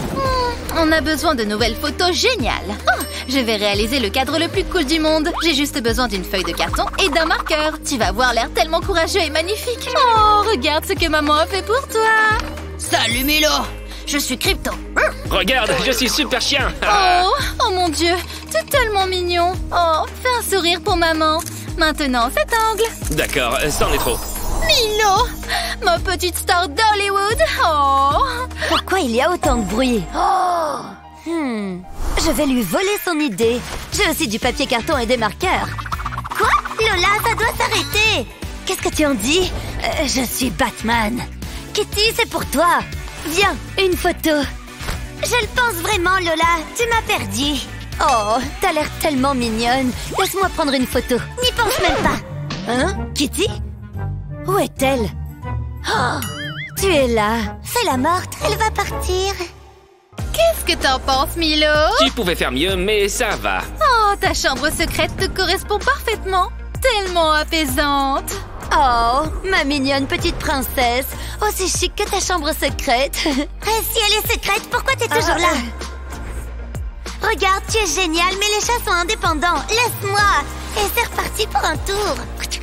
On a besoin de nouvelles photos géniales. Oh, je vais réaliser le cadre le plus cool du monde. J'ai juste besoin d'une feuille de carton et d'un marqueur. Tu vas avoir l'air tellement courageux et magnifique. Oh, regarde ce que maman a fait pour toi. Salut Milo, je suis Crypto. Regarde, je suis super chien. Oh, oh mon Dieu, t'es tellement mignon. Oh, fais un sourire pour maman. Maintenant, cet angle. D'accord, c'en est trop. Milo, ma petite star d'Hollywood. Oh. Pourquoi il y a autant de bruit? Oh. Hmm. Je vais lui voler son idée. J'ai aussi du papier carton et des marqueurs. Quoi? Lola, ça doit s'arrêter. Qu'est-ce que tu en dis? euh, Je suis Batman. Kitty, c'est pour toi. Viens, une photo. Je le pense vraiment, Lola. Tu m'as perdu. Oh, t'as l'air tellement mignonne. Laisse-moi prendre une photo. N'y pense même pas. Hein? Kitty? Où est-elle? Oh, tu es là. Fais-la morte, elle va partir. Qu'est-ce que t'en penses, Milo? Tu pouvais faire mieux, mais ça va. Oh, ta chambre secrète te correspond parfaitement. Tellement apaisante. Oh, ma mignonne petite princesse. Aussi chic que ta chambre secrète. Si elle est secrète, pourquoi t'es toujours là? Regarde, tu es génial, mais les chats sont indépendants. Laisse-moi. Et c'est reparti pour un tour.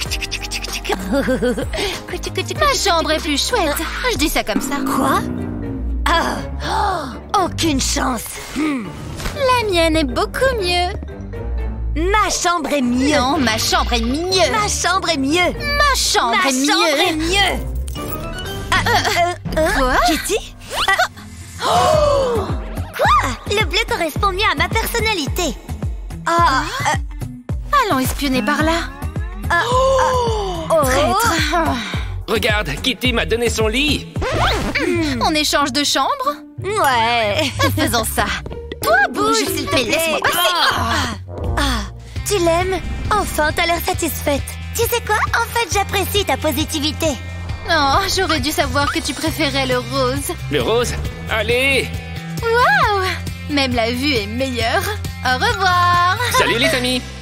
Ma chambre est plus chouette. Je dis ça comme ça. Quoi? Ah, oh, aucune chance. Hmm. La mienne est beaucoup mieux. Ma chambre est mieux. Non, ma chambre est mieux. Ma chambre est mieux. Ma chambre Ma est mieux. chambre est mieux. Ah, euh, euh, Quoi? Kitty? Ah. Oh. Quoi? Le bleu correspond mieux à ma personnalité. Ah. Euh, Allons espionner par là. ah, Oh, ah, oh. traître. Regarde, Kitty m'a donné son lit. Mm. On échange de chambre? Ouais. Faisons ça. Toi, bouge, s'il te plaît. Laisse-moi passer. Ah. Ah, tu l'aimes? Enfin, t'as l'air satisfaite. Tu sais quoi? En fait, j'apprécie ta positivité. Oh, j'aurais dû savoir que tu préférais le rose. Le rose? Allez! Waouh! Même la vue est meilleure. Au revoir. Salut les amis!